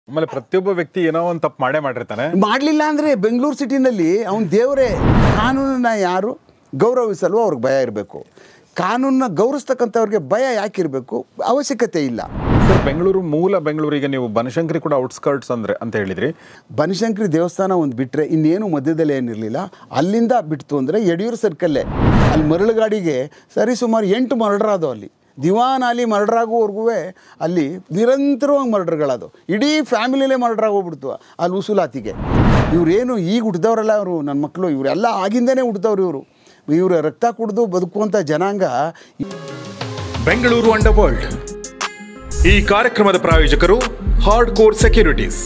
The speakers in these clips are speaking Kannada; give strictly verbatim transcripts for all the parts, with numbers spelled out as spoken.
ಆಮೇಲೆ ಪ್ರತಿಯೊಬ್ಬ ವ್ಯಕ್ತಿ ಏನೋ ಒಂದು ತಪ್ಪು ಮಾಡೇ ಮಾಡಿರ್ತಾನೆ. ಮಾಡಲಿಲ್ಲ ಅಂದರೆ ಬೆಂಗಳೂರು ಸಿಟಿನಲ್ಲಿ ಅವನ ದೇವರೇ. ಕಾನೂನನ್ನ ಯಾರು ಗೌರವಿಸಲು ಅವ್ರಿಗೆ ಭಯ ಇರಬೇಕು. ಕಾನೂನನ್ನ ಗೌರವಿಸ್ತಕ್ಕಂಥವ್ರಿಗೆ ಭಯ ಯಾಕಿರಬೇಕು? ಅವಶ್ಯಕತೆ ಇಲ್ಲ. ಸರ್, ಬೆಂಗಳೂರು ಮೂಲ ಬೆಂಗಳೂರಿಗೆ ನೀವು ಬನಶಂಕರಿ ಕೂಡ ಔಟ್ಸ್ಕರ್ಟ್ಸ್ ಅಂದರೆ ಅಂತ ಹೇಳಿದ್ರಿ. ಬನಶಂಕರಿ ದೇವಸ್ಥಾನ ಒಂದು ಬಿಟ್ಟರೆ ಇನ್ನೇನು ಮಧ್ಯದಲ್ಲಿ ಏನಿರಲಿಲ್ಲ. ಅಲ್ಲಿಂದ ಬಿಡ್ತು ಅಂದರೆ ಯಡಿಯೂರು ಸರ್ಕಲ್ಲೇ ಅಲ್ಲಿ ಮರಳುಗಾಡಿಗೆ ಸರಿ ಸುಮಾರು ಎಂಟು ಮರ್ಡರ್ ಅಲ್ಲಿ ದಿವಾನ್ ಅಲ್ಲಿ ಮರ್ಡರ್ ಆಗುವವರೆಗೂ ಅಲ್ಲಿ ನಿರಂತರವಾಗಿ ಮರ್ಡರ್ಗಳದು. ಇಡೀ ಫ್ಯಾಮಿಲಿಲೇ ಮರ್ಡರ್ ಆಗೋಗ್ಬಿಡ್ತು ಅಲ್ಲಿ ಉಸುಲಾತಿಗೆ. ಇವರೇನು ಈಗ ಹುಟ್ಟಿದವರಲ್ಲ ಅವರು, ನನ್ನ ಮಕ್ಕಳು ಇವರೆಲ್ಲ ಆಗಿಂದನೇ ಹುಟ್ಟಿದವ್ರು. ಇವರು ಇವರ ರಕ್ತ ಕುಡಿದು ಬದುಕುವಂಥ ಜನಾಂಗ. Bengaluru underworld. ಈ ಕಾರ್ಯಕ್ರಮದ ಪ್ರಾಯೋಜಕರು ಹಾರ್ಡ್ ಕೋರ್ ಸೆಕ್ಯೂರಿಟೀಸ್.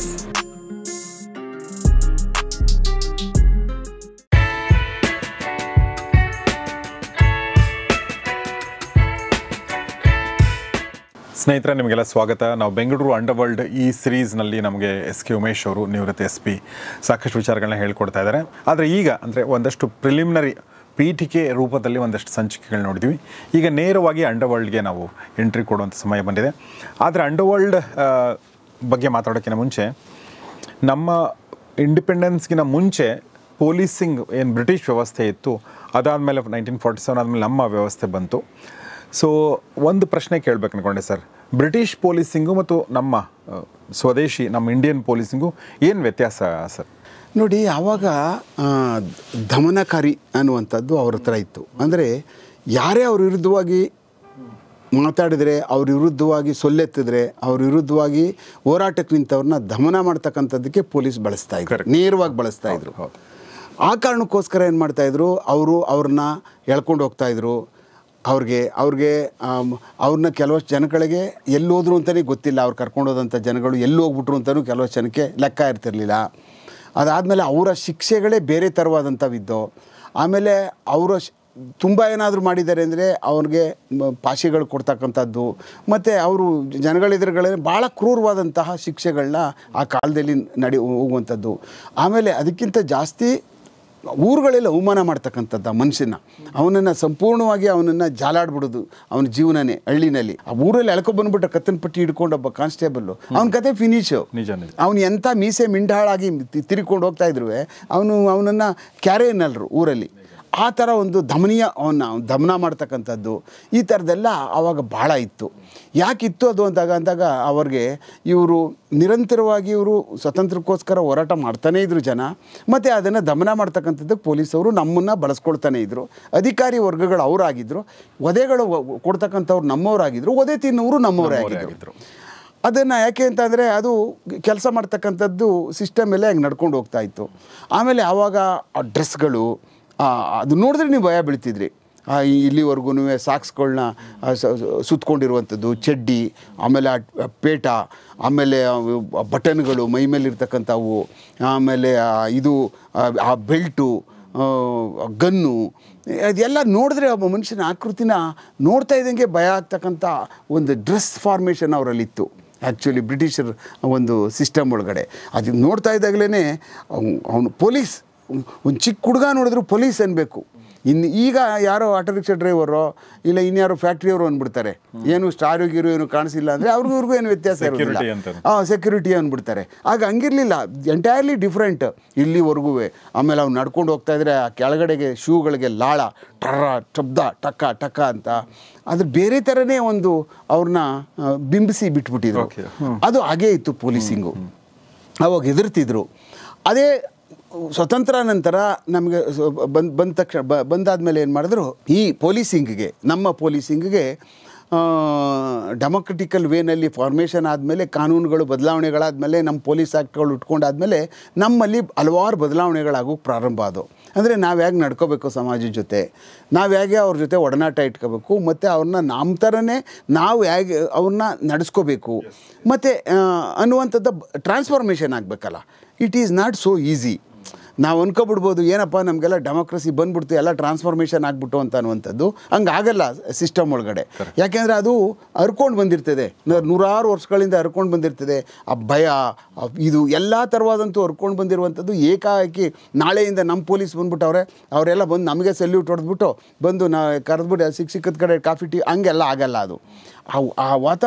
ಸ್ನೇಹಿತರೆ, ನಿಮಗೆಲ್ಲ ಸ್ವಾಗತ. ನಾವು ಬೆಂಗಳೂರು ಅಂಡರ್ ವರ್ಲ್ಡ್ ಈ ಸಿರೀಸ್ನಲ್ಲಿ ನಮಗೆ ಎಸ್ ಕೆ ಉಮೇಶ್ ಅವರು, ನಿವೃತ್ತ ಎಸ್ ಪಿ, ಸಾಕಷ್ಟು ವಿಚಾರಗಳನ್ನ ಹೇಳ್ಕೊಡ್ತಾ ಇದ್ದಾರೆ. ಆದರೆ ಈಗ ಅಂದರೆ ಒಂದಷ್ಟು ಪ್ರಿಲಿಮಿನರಿ ಪೀಠಿಕೆ ರೂಪದಲ್ಲಿ ಒಂದಷ್ಟು ಸಂಚಿಕೆಗಳು ನೋಡಿದ್ವಿ. ಈಗ ನೇರವಾಗಿ ಅಂಡರ್ ವರ್ಲ್ಡ್ಗೆ ನಾವು ಎಂಟ್ರಿ ಕೊಡುವಂಥ ಸಮಯ ಬಂದಿದೆ. ಆದರೆ ಅಂಡರ್ ವರ್ಲ್ಡ್ ಬಗ್ಗೆ ಮಾತಾಡೋಕ್ಕಿಂತ ಮುಂಚೆ, ನಮ್ಮ ಇಂಡಿಪೆಂಡೆನ್ಸ್ಗಿನ ಮುಂಚೆ ಪೊಲೀಸಿಂಗ್ ಏನು ಬ್ರಿಟಿಷ್ ವ್ಯವಸ್ಥೆ ಇತ್ತು, ಅದಾದಮೇಲೆ ನೈನ್ಟೀನ್ ಫಾರ್ಟಿ ಸೆವೆನ್ ಆದಮೇಲೆ ನಮ್ಮ ವ್ಯವಸ್ಥೆ ಬಂತು. ಸೊ ಒಂದು ಪ್ರಶ್ನೆ ಕೇಳಬೇಕು ಅಂದ್ಕೊಂಡೆ ಸರ್. ಬ್ರಿಟಿಷ್ ಪೊಲೀಸಿಂಗು ಮತ್ತು ನಮ್ಮ ಸ್ವದೇಶಿ ನಮ್ಮ ಇಂಡಿಯನ್ ಪೊಲೀಸಿಂಗು ಏನು ವ್ಯತ್ಯಾಸ ಸರ್? ನೋಡಿ, ಆವಾಗ ದಮನಕಾರಿ ಅನ್ನುವಂಥದ್ದು ಅವ್ರ ಹತ್ರ ಇತ್ತು. ಅಂದರೆ ಯಾರೇ ಅವ್ರ ವಿರುದ್ಧವಾಗಿ ಮಾತಾಡಿದರೆ, ಅವ್ರ ವಿರುದ್ಧವಾಗಿ ಸೊಲ್ಲೆತ್ತಿದ್ರೆ, ಅವ್ರ ವಿರುದ್ಧವಾಗಿ ಹೋರಾಟಕ್ಕೆ ನಿಂತವ್ರನ್ನ ದಮನ ಮಾಡ್ತಕ್ಕಂಥದ್ದಕ್ಕೆ ಪೊಲೀಸ್ ಬಳಸ್ತಾ ಇದ್ರು, ನೇರವಾಗಿ ಬಳಸ್ತಾ ಇದ್ರು. ಆ ಕಾರಣಕ್ಕೋಸ್ಕರ ಏನು ಮಾಡ್ತಾಯಿದ್ರು, ಅವರು ಅವ್ರನ್ನ ಎಳ್ಕೊಂಡು ಹೋಗ್ತಾಯಿದ್ರು. ಅವ್ರಿಗೆ ಅವ್ರಿಗೆ ಅವ್ರನ್ನ ಕೆಲವಷ್ಟು ಜನಗಳಿಗೆ ಎಲ್ಲೋದ್ರು ಅಂತಲೇ ಗೊತ್ತಿಲ್ಲ. ಅವ್ರು ಕರ್ಕೊಂಡೋದಂಥ ಜನಗಳು ಎಲ್ಲಿ ಹೋಗ್ಬಿಟ್ರು ಅಂತಲೂ ಕೆಲವಷ್ಟು ಜನಕ್ಕೆ ಲೆಕ್ಕ ಇರ್ತಿರ್ಲಿಲ್ಲ. ಅದಾದಮೇಲೆ ಅವರ ಶಿಕ್ಷೆಗಳೇ ಬೇರೆ ಥರವಾದಂಥವಿದ್ದು. ಆಮೇಲೆ ಅವರ ತುಂಬ ಏನಾದರೂ ಮಾಡಿದ್ದಾರೆ ಅಂದರೆ ಅವ್ರಿಗೆ ಪಾಶಿಗಳು ಕೊಡ್ತಕ್ಕಂಥದ್ದು, ಮತ್ತು ಅವರು ಜನಗಳಿದ್ರಗಳೇ ಭಾಳ ಕ್ರೂರವಾದಂತಹ ಶಿಕ್ಷೆಗಳನ್ನ ಆ ಕಾಲದಲ್ಲಿ ನಡಿ ಹೋಗುವಂಥದ್ದು. ಆಮೇಲೆ ಅದಕ್ಕಿಂತ ಜಾಸ್ತಿ ಊರುಗಳೆಲ್ಲ ಅವಮಾನ ಮಾಡ್ತಕ್ಕಂಥದ್ದು ಮನುಷ್ಯನ, ಅವನನ್ನು ಸಂಪೂರ್ಣವಾಗಿ ಅವನನ್ನು ಜಾಲಾಡ್ಬಿಡೋದು, ಅವನ ಜೀವನನೇ ಹಳ್ಳಿನಲ್ಲಿ. ಆ ಊರಲ್ಲಿ ಎಳ್ಕೊಬಂದ್ಬಿಟ್ರೆ ಕತ್ತನ ಪಟ್ಟಿ ಹಿಡ್ಕೊಂಡು ಒಬ್ಬ ಕಾನ್ಸ್ಟೇಬಲ್ಲು, ಅವನ ಕತೆ ಫಿನಿಶು. ಅವನು ಎಂಥ ಮೀಸೆ ಮಿಂಡಾಳಾಗಿ ತಿರುಗಿಕೊಂಡು ಹೋಗ್ತಾ ಇದ್ರು, ಅವನು ಅವನನ್ನು ಕ್ಯಾರೆ ಅನ್ನಲ್ರು ಊರಲ್ಲಿ. ಆ ಥರ ಒಂದು ದಮನೀಯ ಅವನ್ನ ದಮನ ಮಾಡ್ತಕ್ಕಂಥದ್ದು, ಈ ಥರದ್ದೆಲ್ಲ ಆವಾಗ ಭಾಳ ಇತ್ತು. ಯಾಕಿತ್ತು ಅದು ಅಂದಾಗ ಅಂದಾಗ ಅವ್ರಿಗೆ ಇವರು ನಿರಂತರವಾಗಿ ಇವರು ಸ್ವತಂತ್ರಕ್ಕೋಸ್ಕರ ಹೋರಾಟ ಮಾಡ್ತಾನೇ ಇದ್ರು ಜನ, ಮತ್ತು ಅದನ್ನು ದಮನ ಮಾಡ್ತಕ್ಕಂಥದ್ದಕ್ಕೆ ಪೊಲೀಸವರು ನಮ್ಮನ್ನು ಬಳಸ್ಕೊಳ್ತಾನೆ ಇದ್ದರು. ಅಧಿಕಾರಿ ವರ್ಗಗಳು ಅವರಾಗಿದ್ದರು, ವಧೆಗಳು ಕೊಡ್ತಕ್ಕಂಥವ್ರು ನಮ್ಮವರಾಗಿದ್ದರು, ವಧೆ ತಿನ್ನೋರು ನಮ್ಮವರೇ ಆಗಿದ್ದರು. ಅದನ್ನು ಯಾಕೆ ಅಂತಂದರೆ ಅದು ಕೆಲಸ ಮಾಡ್ತಕ್ಕಂಥದ್ದು ಸಿಸ್ಟಮ್ ಎಲ್ಲ ಹೆಂಗೆ ನಡ್ಕೊಂಡು ಹೋಗ್ತಾ ಇತ್ತು. ಆಮೇಲೆ ಆವಾಗ ಆ ಡ್ರೆಸ್ಗಳು ಅದು ನೋಡಿದ್ರೆ ನೀವು ಭಯ ಬೀಳ್ತಿದ್ರಿ. ಇಲ್ಲಿವರೆಗೂ ಸಾಕ್ಸ್ಗಳನ್ನ ಸುತ್ಕೊಂಡಿರುವಂಥದ್ದು, ಚಡ್ಡಿ, ಆಮೇಲೆ ಪೇಟ, ಆಮೇಲೆ ಬಟನ್ಗಳು ಮೈ ಮೇಲೆ ಇರ್ತಕ್ಕಂಥವು, ಆಮೇಲೆ ಇದು ಆ ಬೆಲ್ಟು, ಗನ್ನು, ಅದೆಲ್ಲ ನೋಡಿದ್ರೆ ಒಬ್ಬ ಮನುಷ್ಯನ ಆಕೃತಿನ ನೋಡ್ತಾ ಇದ್ದಂಗೆ ಭಯ ಆಗ್ತಕ್ಕಂಥ ಒಂದು ಡ್ರೆಸ್ ಫಾರ್ಮೇಷನ್ ಅವರಲ್ಲಿತ್ತು. ಆ್ಯಕ್ಚುಲಿ ಬ್ರಿಟಿಷರ್ ಒಂದು ಸಿಸ್ಟಮ್ ಒಳಗಡೆ ಅದು ನೋಡ್ತಾ ಇದ್ದಾಗಲೇ ಅವನು ಪೊಲೀಸ್, ಒಂದು ಚಿಕ್ಕ ಹುಡುಗ ನೋಡಿದ್ರು ಪೊಲೀಸ್ ಅನ್ಬೇಕು. ಇನ್ನು ಈಗ ಯಾರೋ ಆಟೋ ರಿಕ್ಷಾ ಡ್ರೈವರು ಇಲ್ಲ ಇನ್ಯಾರೋ ಫ್ಯಾಕ್ಟ್ರಿಯವರು ಅಂದ್ಬಿಡ್ತಾರೆ, ಏನು ಸ್ಟಾರು ಗೀರು ಏನು ಕಾಣಿಸಿಲ್ಲ ಅಂದರೆ ಅವ್ರಿಗೂ ಇವ್ರಿಗೂ ಏನು ವ್ಯತ್ಯಾಸ ಇರೋದಿಲ್ಲ, ಹಾಂ ಸೆಕ್ಯೂರಿಟಿ ಅಂದ್ಬಿಡ್ತಾರೆ. ಆಗ ಹಂಗಿರಲಿಲ್ಲ, ಎಂಟೈರ್ಲಿ ಡಿಫ್ರೆಂಟ್ ಇಲ್ಲಿವರೆಗೂ. ಆಮೇಲೆ ಅವ್ನು ನಡ್ಕೊಂಡು ಹೋಗ್ತಾ ಇದ್ರೆ ಆ ಕೆಳಗಡೆಗೆ ಶೂಗಳಿಗೆ ಲಾಳ ಟರ್ರ ಶಬ್ದ ಟಕ್ಕ ಟಕ್ಕ ಅಂತ, ಅದ್ರ ಬೇರೆ ಥರನೇ ಒಂದು ಅವ್ರನ್ನ ಬಿಂಬಿಸಿ ಬಿಟ್ಬಿಟ್ಟಿದ್ರು. ಅದು ಹಾಗೇ ಇತ್ತು ಪೊಲೀಸಿಂಗು. ಅವಾಗ ಹೆದರ್ತಿದ್ರು. ಅದೇ ಸ್ವತಂತ್ರ ನಂತರ ನಮಗೆ ಬಂದು ಬಂದ ತಕ್ಷಣ ಬ ಬಂದಾದಮೇಲೆ ಏನು ಮಾಡಿದ್ರು, ಈ ಪೊಲೀಸಿಂಗ್ಗೆ ನಮ್ಮ ಪೊಲೀಸಿಂಗ್ಗೆ ಡೆಮೊಕ್ರೆಟಿಕಲ್ ವೇನಲ್ಲಿ ಫಾರ್ಮೇಷನ್ ಆದಮೇಲೆ, ಕಾನೂನುಗಳು ಬದಲಾವಣೆಗಳಾದಮೇಲೆ, ನಮ್ಮ ಪೊಲೀಸ್ ಆ್ಯಕ್ಟ್ಗಳು ಉಟ್ಕೊಂಡಾದಮೇಲೆ ನಮ್ಮಲ್ಲಿ ಹಲವಾರು ಬದಲಾವಣೆಗಳಾಗೋಕ್ಕೆ ಪ್ರಾರಂಭ ಆದವು. ಅಂದರೆ ನಾವು ಹೇಗೆ ನಡ್ಕೋಬೇಕು ಸಮಾಜದ ಜೊತೆ, ನಾವು ಹೇಗೆ ಅವ್ರ ಜೊತೆ ಒಡನಾಟ ಇಟ್ಕೋಬೇಕು, ಮತ್ತು ಅವ್ರನ್ನ ನಮ್ಮ ಥರನೇ ನಾವು ಹೇಗೆ ಅವ್ರನ್ನ ನಡೆಸ್ಕೋಬೇಕು, ಮತ್ತು ಅನ್ನುವಂಥದ್ದು ಟ್ರಾನ್ಸ್ಫಾರ್ಮೇಷನ್ ಆಗಬೇಕಲ್ಲ. It is not so easy. ನಾವು ಅನ್ಕೊಬಿಡ್ಬೋದು ಏನಪ್ಪ ನಮಗೆಲ್ಲ ಡೆಮೋಕ್ರಸಿ ಬಂದ್ಬಿಡ್ತು, ಎಲ್ಲ ಟ್ರಾನ್ಸ್ಫಾರ್ಮೇಷನ್ ಆಗಿಬಿಟ್ಟು ಅಂತ ಅನ್ನುವಂಥದ್ದು. ಹಂಗೆ ಆಗಲ್ಲ ಸಿಸ್ಟಮ್ ಒಳಗಡೆ. ಯಾಕೆಂದರೆ ಅದು ಹರ್ಕೊಂಡು ಬಂದಿರ್ತದೆ, ನೂರಾರು ವರ್ಷಗಳಿಂದ ಹರ್ಕೊಂಡು ಬಂದಿರ್ತದೆ. ಆ ಭಯ, ಇದು ಎಲ್ಲ ಥರವಾದಂತೂ ಹರ್ಕೊಂಡು ಬಂದಿರುವಂಥದ್ದು. ಏಕಾಏಕಿ ನಾಳೆಯಿಂದ ನಮ್ಮ ಪೊಲೀಸ್ ಬಂದ್ಬಿಟ್ಟವ್ರೆ, ಅವರೆಲ್ಲ ಬಂದು ನಮಗೆ ಸಲ್ಯೂಟ್ ಹೊಡೆದ್ಬಿಟ್ಟು ಬಂದು ನಾ ಕರೆದ್ಬಿಟ್ಟು ಸಿಕ್ಕ ಸಿಕ್ಕದ ಕಡೆ ಕಾಫಿ ಟೀ ಹಂಗೆಲ್ಲ ಆಗಲ್ಲ. ಅದು ಆ ವಾತ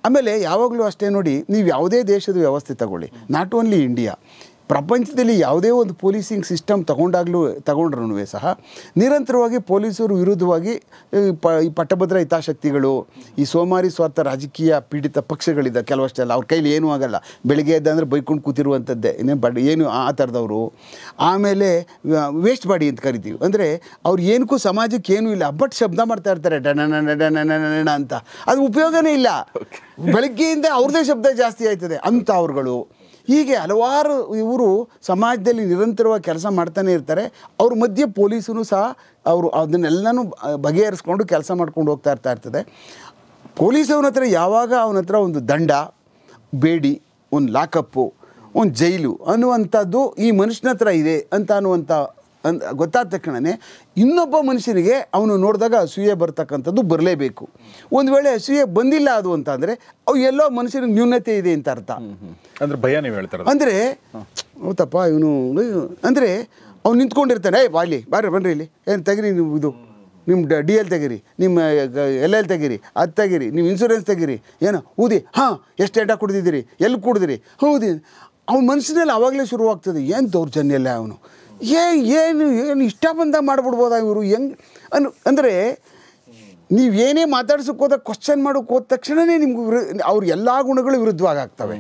ಆಮೇಲೆ ಯಾವಾಗಲೂ ಅಷ್ಟೇ ನೋಡಿ, ನೀವು ಯಾವುದೇ ದೇಶದ ವ್ಯವಸ್ಥೆ ತಗೊಳ್ಳಿ, ನಾಟ್ ಓನ್ಲಿ ಇಂಡಿಯಾ, ಪ್ರಪಂಚದಲ್ಲಿ ಯಾವುದೇ ಒಂದು ಪೊಲೀಸಿಂಗ್ ಸಿಸ್ಟಮ್ ತಗೊಂಡಾಗಲೂ ತಗೊಂಡ್ರೂ ಸಹ ನಿರಂತರವಾಗಿ ಪೊಲೀಸರು ವಿರುದ್ಧವಾಗಿ ಪ ಈ ಪಟ್ಟಭದ್ರ ಹಿತಾಸಕ್ತಿಗಳು, ಈ ಸೋಮಾರಿ ಸ್ವಾರ್ಥ ರಾಜಕೀಯ ಪೀಡಿತ ಪಕ್ಷಗಳಿದ್ದ ಕೆಲವಷ್ಟೆಲ್ಲ ಅವ್ರ ಕೈಲಿ ಏನೂ ಆಗಲ್ಲ, ಬೆಳಗ್ಗೆ ಎದ್ದಂದರೆ ಬೈಕೊಂಡು ಕೂತಿರುವಂಥದ್ದೇ ಇನ್ನೇ ಬಡ್ ಏನು ಆ ಥರದವರು. ಆಮೇಲೆ ವೇಸ್ಟ್ ಬಾಡಿ ಅಂತ ಕರಿತೀವಿ, ಅಂದರೆ ಅವ್ರು ಏನಕ್ಕೂ ಸಮಾಜಕ್ಕೆ ಏನೂ ಇಲ್ಲ, ಬಟ್ ಶಬ್ದ ಮಾಡ್ತಾ ಇರ್ತಾರೆ ಡನ ಡನ ಅಂತ, ಅದು ಉಪಯೋಗನೇ ಇಲ್ಲ. ಬೆಳಗ್ಗೆಯಿಂದ ಅವ್ರದ್ದೇ ಶಬ್ದ ಜಾಸ್ತಿ ಆಯ್ತದೆ ಅಂತ ಅವ್ರುಗಳು. ಹೀಗೆ ಹಲವಾರು ಇವರು ಸಮಾಜದಲ್ಲಿ ನಿರಂತರವಾಗಿ ಕೆಲಸ ಮಾಡ್ತಾನೆ ಇರ್ತಾರೆ. ಅವ್ರ ಮಧ್ಯೆ ಪೊಲೀಸರು ಸಹ ಅವರು ಅದನ್ನೆಲ್ಲನೂ ಬಗೆಹರಿಸ್ಕೊಂಡು ಕೆಲಸ ಮಾಡ್ಕೊಂಡು ಹೋಗ್ತಾ ಇರ್ತಾ ಇರ್ತದೆ. ಪೊಲೀಸವನ ಹತ್ರ ಯಾವಾಗ ಅವನ ಹತ್ರ ಒಂದು ದಂಡ ಬೇಡಿ, ಒಂದು ಲಾಕಪ್ಪು, ಒಂದು ಜೈಲು ಅನ್ನುವಂಥದ್ದು ಈ ಮನುಷ್ಯನ ಹತ್ರ ಇದೆ ಅಂತ ಅನ್ನುವಂಥ ಅಂದ್ ಗೊತ್ತಾದ ತಕ್ಷಣವೇ ಇನ್ನೊಬ್ಬ ಮನುಷ್ಯನಿಗೆ ಅವನು ನೋಡಿದಾಗ ಅಸೂಯೆ ಬರ್ತಕ್ಕಂಥದ್ದು ಬರಲೇಬೇಕು. ಒಂದು ವೇಳೆ ಅಸೂಯೆ ಬಂದಿಲ್ಲ ಅದು ಅಂತ ಅಂದರೆ ಅವು ಎಲ್ಲೋ ಮನುಷ್ಯನಿಗೆ ನ್ಯೂನತೆ ಇದೆ ಅಂತ ಅರ್ಥ. ಅಂದರೆ ಭಯ ನೀವು ಹೇಳ್ತಾರೆ. ಅಂದರೆ ಹೌದಪ್ಪ ಇವನು ಅಂದರೆ ಅವ್ನು ನಿಂತ್ಕೊಂಡಿರ್ತಾನೆ, ಏಯ್ ಬಾಲಿ ಬಾರಿ ಬನ್ನಿರಿ ಇಲ್ಲಿ, ಏನು ತೆಗಿರಿ ನೀವು, ಇದು ನಿಮ್ಮ ಡಿ ಎಲ್ ತೆಗೀರಿ, ನಿಮ್ಮ ಎಲ್ ಎಲ್ ತೆಗೀರಿ, ಅದು ತೆಗೀರಿ, ನಿಮ್ಮ ಇನ್ಶೂರೆನ್ಸ್ ತೆಗೀರಿ, ಏನೋ ಊದಿ, ಹಾಂ ಎಷ್ಟು ಎಡ್ಡ ಕುಡ್ದಿದ್ದೀರಿ, ಎಲ್ಲಿ ಕುಡಿದಿರಿ, ಹೌದಿ. ಅವ್ನ ಮನಸ್ಸಿನಲ್ಲಿ ಆವಾಗಲೇ ಶುರುವಾಗ್ತದೆ, ಏನು ದೌರ್ಜನ್ಯ ಅಲ್ಲ ಅವನು, ಏ ಏನು ಏನು ಇಷ್ಟ ಬಂದ ಮಾಡಿಬಿಡ್ಬೋದಾ ಇವರು ಹೆಂಗೆ ಅನ್ ಅಂದರೆ ನೀವೇನೇ ಮಾತಾಡ್ಸೋಕೆ ಹೋದಾಗ ಕ್ವಶನ್ ಮಾಡೋಕೆ ಹೋದ ತಕ್ಷಣವೇ ನಿಮ್ಗೆ ವಿರು ಅವ್ರ ಎಲ್ಲ ಗುಣಗಳು ವಿರುದ್ಧವಾಗಿ ಆಗ್ತವೆ.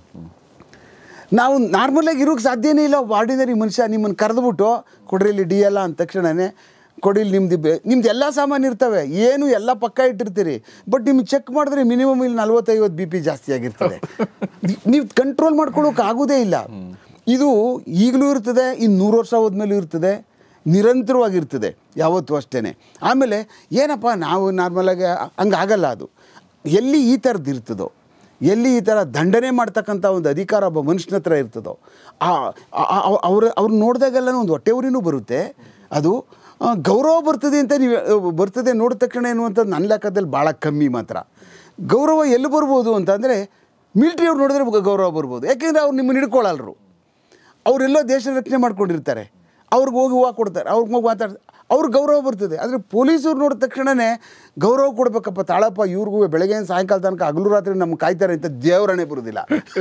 ನಾವು ನಾರ್ಮಲಾಗಿ ಇರೋಕ್ಕೆ ಸಾಧ್ಯನೇ ಇಲ್ಲ. ಒಬ್ಬ ಆರ್ಡಿನರಿ ಮನುಷ್ಯ ನಿಮ್ಮನ್ನು ಕರೆದುಬಿಟ್ಟು ಕೊಡ್ರಿ ಇಲ್ಲಿ ಡಿ ಎಲ್ಲ ಅಂದ ತಕ್ಷಣವೇ ಕೊಡಿಲಿ ನಿಮ್ದು ಬೆ ನಿಮ್ದು ಎಲ್ಲ ಸಾಮಾನು ಇರ್ತವೆ, ಏನು ಎಲ್ಲ ಪಕ್ಕ ಇಟ್ಟಿರ್ತೀರಿ, ಬಟ್ ನಿಮ್ಗೆ ಚೆಕ್ ಮಾಡಿದ್ರೆ ಮಿನಿಮಮ್ ಇಲ್ಲಿ ನಲ್ವತ್ತೈವತ್ತು ಬಿ ಪಿ ಜಾಸ್ತಿ ಆಗಿರ್ತದೆ. ನೀವು ಕಂಟ್ರೋಲ್ ಮಾಡ್ಕೊಳ್ಳೋಕೆ ಆಗೋದೇ ಇಲ್ಲ. ಇದು ಈಗಲೂ ಇರ್ತದೆ, ಇನ್ನು ನೂರು ವರ್ಷ ಹೋದ್ಮೇಲೂ ಇರ್ತದೆ, ನಿರಂತರವಾಗಿರ್ತದೆ ಯಾವತ್ತೂ ಅಷ್ಟೇ. ಆಮೇಲೆ ಏನಪ್ಪ ನಾವು ನಾರ್ಮಲಾಗಿ ಹಂಗೆ ಆಗಲ್ಲ. ಅದು ಎಲ್ಲಿ ಈ ಥರದ್ದು ಇರ್ತದೋ, ಎಲ್ಲಿ ಈ ಥರ ದಂಡನೆ ಮಾಡ್ತಕ್ಕಂಥ ಒಂದು ಅಧಿಕಾರ ಒಬ್ಬ ಮನುಷ್ಯನ ಹತ್ರ ಇರ್ತದೋ, ಅವ್ರ ಅವ್ರು ನೋಡಿದಾಗೆಲ್ಲ ಒಂದು ಹೊಟ್ಟೆ ಉರಿನೂ ಬರುತ್ತೆ, ಅದು ಗೌರವ ಬರ್ತದೆ ಅಂತ ನೀವು ಬರ್ತದೆ ನೋಡಿದ ತಕ್ಷಣ ಎನ್ನುವಂಥದ್ದು ನನ್ನ ಲೆಕ್ಕದಲ್ಲಿ ಭಾಳ ಕಮ್ಮಿ. ಮಾತ್ರ ಗೌರವ ಎಲ್ಲಿ ಬರ್ಬೋದು ಅಂತಂದರೆ ಮಿಲ್ಟ್ರಿಯವ್ರು ನೋಡಿದ್ರೆ ಗೌರವ ಬರ್ಬೋದು, ಯಾಕೆಂದರೆ ಅವ್ರು ನಿಮ್ಮನ್ನು ಹಿಡ್ಕೊಳ್ಳಲ್ರು. ಅವರೆಲ್ಲೋ ದೇಶ ರಕ್ಷಣೆ ಮಾಡ್ಕೊಂಡಿರ್ತಾರೆ, ಅವ್ರಿಗೆ ಹೋಗಿ ಹೂವು ಕೊಡ್ತಾರೆ, ಅವ್ರಿಗೆ ಹೋಗಿ ಮಾತಾಡ್ತಾರೆ, ಅವ್ರಿಗೆ ಗೌರವ ಬರ್ತದೆ. ಆದರೆ ಪೊಲೀಸರು ನೋಡಿದ ತಕ್ಷಣವೇ ಗೌರವ ಕೊಡಬೇಕಪ್ಪ, ತಾಳಪ್ಪ ಇವ್ರಿಗೂ ಬೆಳಗ್ಗೆ ಸಾಯಂಕಾಲ ತನಕ ಹಗಲು ರಾತ್ರಿ ನಮ್ಗೆ ಕಾಯ್ತಾರೆ ಅಂತ ದೇವರಣೆ ಬರೋದಿಲ್ಲ.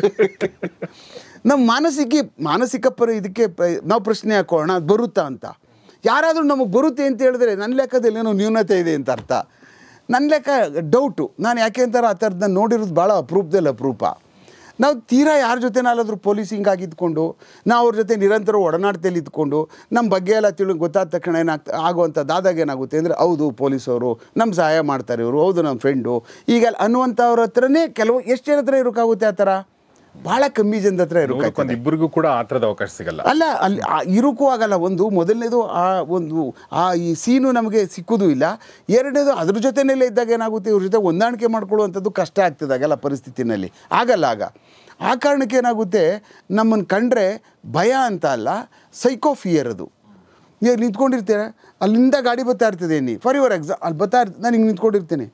ನಮ್ಮ ಮಾನಸಿಕ ಮಾನಸಿಕ ಪರಿ ಇದಕ್ಕೆ ನಾವು ಪ್ರಶ್ನೆ ಹಾಕೋಣ, ಅದು ಬರುತ್ತಾ ಅಂತ. ಯಾರಾದರೂ ನಮಗೆ ಬರುತ್ತೆ ಅಂತ ಹೇಳಿದ್ರೆ ನನ್ನ ಲೆಕ್ಕದಲ್ಲಿ ಏನೋ ನ್ಯೂನತೆ ಇದೆ ಅಂತ ಅರ್ಥ. ನನ್ನ ಲೆಕ್ಕ ಡೌಟು. ನಾನು ಯಾಕೆ ಅಂತಾರೆ ಆ ಥರದ್ದು ನೋಡಿರೋದು ಭಾಳ ಅಪರೂಪದಲ್ಲಿ ಅಪರೂಪ. ನಾವು ತೀರಾ ಯಾರ ಜೊತೆನಾದ್ರೂ ಪೊಲೀಸಿಂಗ್ ಆಗಿದ್ಕೊಂಡು ನಾವು ಅವ್ರ ಜೊತೆ ನಿರಂತರ ಒಡನಾಟದಲ್ಲಿ ಇದ್ಕೊಂಡು ನಮ್ಮ ಬಗ್ಗೆ ಎಲ್ಲ ತಿಳಿ ಗೊತ್ತಾದ ತಕ್ಷಣ ಏನಾಗ್ತಾ ಆಗುವಂಥದ್ದಾದಾಗ ಏನಾಗುತ್ತೆ ಅಂದರೆ ಹೌದು ಪೊಲೀಸವರು ನಮ್ಮ ಸಹಾಯ ಮಾಡ್ತಾರೆ, ಇವರು ಹೌದು ನಮ್ಮ ಫ್ರೆಂಡು ಈಗ ಅನ್ನುವಂಥವ್ರ ಹತ್ರನೇ ಕೆಲವು ಎಷ್ಟು ಜನ ಹತ್ರ ಇರೋಕ್ಕಾಗುತ್ತೆ. ಆ ಥರ ಭಾಳ ಕಮ್ಮಿ ಜನದ ಹತ್ರ ಇರೋಕ್ಕಾಗುತ್ತೆ. ಇಬ್ಬರಿಗೂ ಕೂಡ ಆ ಥರದ ಅವಕಾಶ ಸಿಗಲ್ಲ. ಅಲ್ಲ, ಅಲ್ಲಿ ಇರೋಕ್ಕೂ ಆಗಲ್ಲ. ಒಂದು ಮೊದಲನೇದು ಆ ಒಂದು ಆ ಈ ಸೀನು ನಮಗೆ ಸಿಕ್ಕೋದು ಇಲ್ಲ. ಎರಡನೇದು ಅದ್ರ ಜೊತೆಯಲ್ಲೇ ಇದ್ದಾಗ ಏನಾಗುತ್ತೆ, ಇವ್ರ ಜೊತೆ ಹೊಂದಾಣಿಕೆ ಮಾಡ್ಕೊಳ್ಳುವಂಥದ್ದು ಕಷ್ಟ ಆಗ್ತದೆ ಆಗೆಲ್ಲ ಪರಿಸ್ಥಿತಿನಲ್ಲಿ. ಆಗಲ್ಲ. ಆಗ ಆ ಕಾರಣಕ್ಕೆ ಏನಾಗುತ್ತೆ, ನಮ್ಮನ್ನು ಕಂಡ್ರೆ ಭಯ ಅಂತ ಅಲ್ಲ, ಸೈಕೋ ಫಿಯರ್. ಅದು ನೀವು ನಿಂತ್ಕೊಂಡಿರ್ತೀರ, ಅಲ್ಲಿಂದ ಗಾಡಿ ಬರ್ತಾ ಇರ್ತದೆ, ನೀ ಫಾರ್ ಯುವರ್ ಎಕ್ಸಾಮ್ ಅಲ್ಲಿ ಬರ್ತಾ ಇರ್ತೀನಿ, ನಾನು ಹಿಂಗೆ ನಿಂತ್ಕೊಂಡಿರ್ತೀನಿ,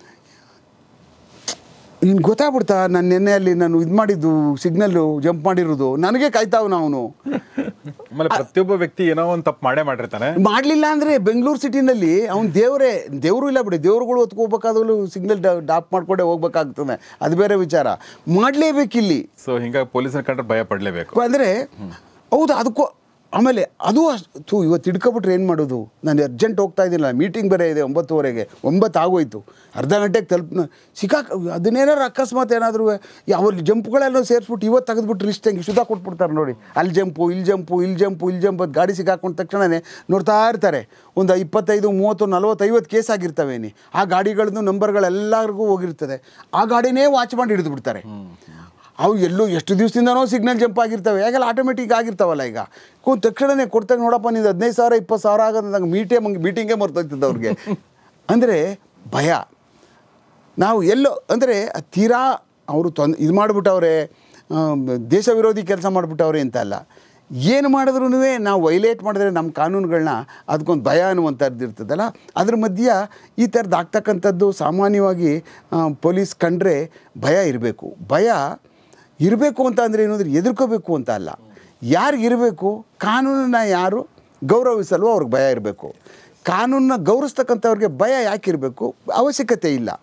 ನೀನು ಗೊತ್ತಾಗ್ಬಿಡ್ತಾ ನಾನು ನೆನ್ನೆಯಲ್ಲಿ ನಾನು ಇದು ಮಾಡಿದ್ದು ಸಿಗ್ನಲ್ಲು ಜಂಪ್ ಮಾಡಿರೋದು, ನನಗೆ ಕಾಯ್ತಾವ್ ನಾವು. ಆಮೇಲೆ ಪ್ರತಿಯೊಬ್ಬ ವ್ಯಕ್ತಿ ಏನೋ ಒಂದು ತಪ್ಪು ಮಾಡೇ ಮಾಡಿರ್ತಾನೆ. ಮಾಡಲಿಲ್ಲ ಅಂದರೆ ಬೆಂಗಳೂರು ಸಿಟಿನಲ್ಲಿ ಅವ್ನು ದೇವರೇ ದೇವರು ಇಲ್ಲ ಬಿಡಿ, ದೇವ್ರುಗಳು ಹೊತ್ಕೋಬೇಕಾದ್ರೂ ಸಿಗ್ನಲ್ ಡಾಪ್ ಮಾಡ್ಕೊಂಡೆ ಹೋಗ್ಬೇಕಾಗ್ತದೆ, ಅದು ಬೇರೆ ವಿಚಾರ. ಮಾಡಲೇಬೇಕಿಲ್ಲಿ. ಸೊ ಹಿಂಗಾಗಿ ಪೊಲೀಸರ ಕಂಡ್ರೆ ಭಯ ಪಡಲೇಬೇಕು. ಅಂದರೆ ಹೌದು, ಅದಕ್ಕೂ ಆಮೇಲೆ ಅದು ಅಷ್ಟು ಇವತ್ತು ಹಿಡ್ಕೊಬಿಟ್ರೆ ಏನು ಮಾಡೋದು. ನಾನು ಅರ್ಜೆಂಟ್ ಹೋಗ್ತಾ ಇದ್ದಿಲ್ಲ, ಮೀಟಿಂಗ್ ಬೇರೆ ಇದೆ ಒಂಬತ್ತುವರೆಗೆ, ಒಂಬತ್ತು ಆಗೋಯ್ತು, ಅರ್ಧ ಗಂಟೆಗೆ ತಲುಪ ಸಿಕ್ಕಾಕ ಅದನ್ನೇನಾರು ಅಕಸ್ಮಾತ್ ಏನಾದರೂ ಯಾವ ಜಂಪ್ಗಳೆಲ್ಲ ಸೇರಿಸ್ಬಿಟ್ಟು ಇವತ್ತು ತೆಗೆದ್ಬಿಟ್ಟು ಲಿಸ್ಟ್ ಹೆಂಗೆ ಸುಧಾ ಕೊಟ್ಬಿಡ್ತಾರೆ ನೋಡಿ, ಅಲ್ಲಿ ಜಂಪು ಇಲ್ಲಿ ಜಂಪು ಇಲ್ಲಿ ಜಂಪು ಇಲ್ಲಿ ಜಂಪ್ ಅದು ಗಾಡಿ ಸಿಕ್ಕಾಕೊಂಡ ತಕ್ಷಣವೇ ನೋಡ್ತಾ ಇರ್ತಾರೆ. ಒಂದು ಇಪ್ಪತ್ತೈದು ಮೂವತ್ತು ನಲ್ವತ್ತು ಐವತ್ತು ಕೇಸ್ ಆಗಿರ್ತವೆ. ನೀ ಆ ಗಾಡಿಗಳದ್ದು ನಂಬರ್ಗಳೆಲ್ಲರಿಗೂ ಹೋಗಿರ್ತದೆ, ಆ ಗಾಡಿನೇ ವಾಚ್ ಮಾಡಿ ಹಿಡಿದು ಬಿಡ್ತಾರೆ. ಅವು ಎಲ್ಲೂ ಎಷ್ಟು ದಿವಸದಿಂದನೋ ಸಿಗ್ನಲ್ ಜಂಪ್ ಆಗಿರ್ತವೆ, ಯಾಕೆಲ್ಲ ಆಟೋಮೆಟಿಕ್ ಆಗಿರ್ತಾವಲ್ಲ. ಈಗ ಕೂ ತಕ್ಷಣವೇ ಕೊಡ್ತಾಗ ನೋಡಪ್ಪ ನೀನು ಹದಿನೈದು ಸಾವಿರ ಇಪ್ಪತ್ತು ಸಾವಿರ ಆಗೋದಂಗೆ ಮೀಟೇ ಮಂಗೆ ಮೀಟಿಂಗೇ ಮರ್ತೋಗ್ತದೆ ಅವ್ರಿಗೆ. ಅಂದರೆ ಭಯ. ನಾವು ಎಲ್ಲೋ ಅಂದರೆ ತೀರಾ ಅವರು ತೊಂದ್ ಇದು ಮಾಡಿಬಿಟ್ಟವ್ರೆ, ದೇಶ ವಿರೋಧಿ ಕೆಲಸ ಮಾಡಿಬಿಟ್ಟವ್ರೆ ಅಂತ ಅಲ್ಲ, ಏನು ಮಾಡಿದ್ರೂ ನಾವು ವೈಲೇಟ್ ಮಾಡಿದ್ರೆ ನಮ್ಮ ಕಾನೂನುಗಳನ್ನ ಅದಕ್ಕೊಂದು ಭಯ ಅನ್ನುವಂಥದ್ದು ಇರ್ತದಲ್ಲ. ಅದ್ರ ಮಧ್ಯ ಈ ಥರದ್ದು ಆಗ್ತಕ್ಕಂಥದ್ದು ಸಾಮಾನ್ಯವಾಗಿ ಪೊಲೀಸ್ ಕಂಡ್ರೆ ಭಯ ಇರಬೇಕು. ಭಯ ಇರಬೇಕು ಅಂತ ಅಂದರೆ ಏನು ಅಂದರೆ ಎದುರ್ಕೋಬೇಕು ಅಂತ ಅಲ್ಲ, ಯಾರಿಗಿರಬೇಕು, ಕಾನೂನನ್ನ ಯಾರು ಗೌರವಿಸಲ್ವೋ ಅವ್ರಿಗೆ ಭಯ ಇರಬೇಕು. ಕಾನೂನನ್ನ ಗೌರವಿಸ್ತಕ್ಕಂಥವ್ರಿಗೆ ಭಯ ಯಾಕಿರಬೇಕು, ಅವಶ್ಯಕತೆ ಇಲ್ಲ.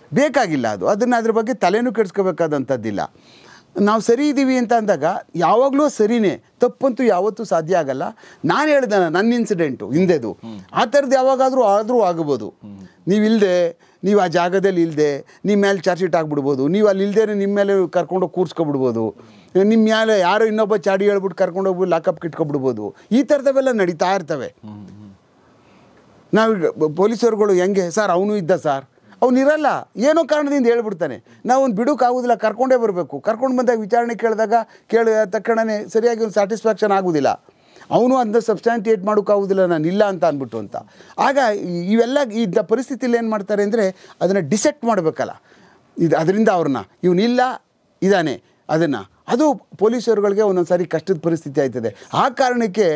ಬೇಕಾಗಿಲ್ಲ ಅದು. ಅದನ್ನು ಅದ್ರ ಬಗ್ಗೆ ತಲೆನೂ ಕೆಡಿಸ್ಕೋಬೇಕಾದಂಥದ್ದಿಲ್ಲ. ನಾವು ಸರಿ ಇದ್ದೀವಿ ಅಂತ ಅಂದಾಗ ಯಾವಾಗಲೂ ಸರಿನೇ, ತಪ್ಪಂತೂ ಯಾವತ್ತೂ ಸಾಧ್ಯ ಆಗಲ್ಲ. ನಾನು ಹೇಳ್ದೆ ನನ್ನ ಇನ್ಸಿಡೆಂಟು ಹಿಂದೆದು ಆ ಥರದ್ದು ಯಾವಾಗಾದರೂ ಆದರೂ ಆಗ್ಬೋದು. ನೀವು ಇಲ್ಲದೆ, ನೀವು ಆ ಜಾಗದಲ್ಲಿ ಇಲ್ಲದೆ ನಿಮ್ಮ ಮೇಲೆ ಚಾರ್ಜ್ ಶೀಟ್ ಆಗಿಬಿಡ್ಬೋದು. ನೀವು ಅಲ್ಲಿ ಇಲ್ಲದೇ ನಿಮ್ಮ ಮೇಲೆ ಕರ್ಕೊಂಡೋಗಿ ಕೂರಿಸ್ಕೊಬಿಡ್ಬೋದು. ನಿಮ್ಮ ಮೇಲೆ ಯಾರೋ ಇನ್ನೊಬ್ಬ ಚಾಡಿ ಹೇಳ್ಬಿಟ್ಟು ಕರ್ಕೊಂಡೋಗ್ಬಿಟ್ಟು ಲಾಕಪ್ಗೆ ಇಟ್ಕೊಬಿಡ್ಬೋದು. ಈ ಥರದವೆಲ್ಲ ನಡೀತಾ ಇರ್ತವೆ. ನಾವು ಪೊಲೀಸರುಗಳು ಹೆಂಗೆ ಸರ್, ಅವನು ಇದ್ದ ಸರ್, ಅವನಿರಲ್ಲ, ಏನೋ ಕಾರಣದಿಂದ ಹೇಳ್ಬಿಡ್ತಾನೆ. ನಾವು ಅವ್ನು ಬಿಡೋಕ್ಕಾಗೋದಿಲ್ಲ, ಕರ್ಕೊಂಡೇ ಬರಬೇಕು. ಕರ್ಕೊಂಡು ಬಂದಾಗ ವಿಚಾರಣೆ ಕೇಳಿದಾಗ ಕೇಳಿ ತಕ್ಷಣವೇ ಸರಿಯಾಗಿ ಒಂದು ಸ್ಯಾಟಿಸ್ಫ್ಯಾಕ್ಷನ್ ಆಗೋದಿಲ್ಲ. ಅವನು ಅದನ್ನ ಸಬ್ಸ್ಟ್ಯಾಂಟಿಯೇಟ್ ಮಾಡೋಕ್ಕಾಗೋದಿಲ್ಲ ನಾನು ಇಲ್ಲ ಅಂತ ಅಂದ್ಬಿಟ್ಟು ಅಂತ. ಆಗ ಇವೆಲ್ಲ ಇದ್ದ ಪರಿಸ್ಥಿತಿಯಲ್ಲಿ ಏನು ಮಾಡ್ತಾರೆ ಅಂದರೆ ಅದನ್ನು ಡಿಸೆಕ್ಟ್ ಮಾಡಬೇಕಲ್ಲ, ಇದು ಅದರಿಂದ ಅವ್ರನ್ನ ಇವನಿಲ್ಲ ಇದ್ದಾನೆ ಅದನ್ನು, ಅದು ಪೊಲೀಸರುಗಳಿಗೆ ಒಂದೊಂದು ಸಾರಿ ಕಷ್ಟದ ಪರಿಸ್ಥಿತಿ ಆಯ್ತದೆ. ಆ ಕಾರಣಕ್ಕೆ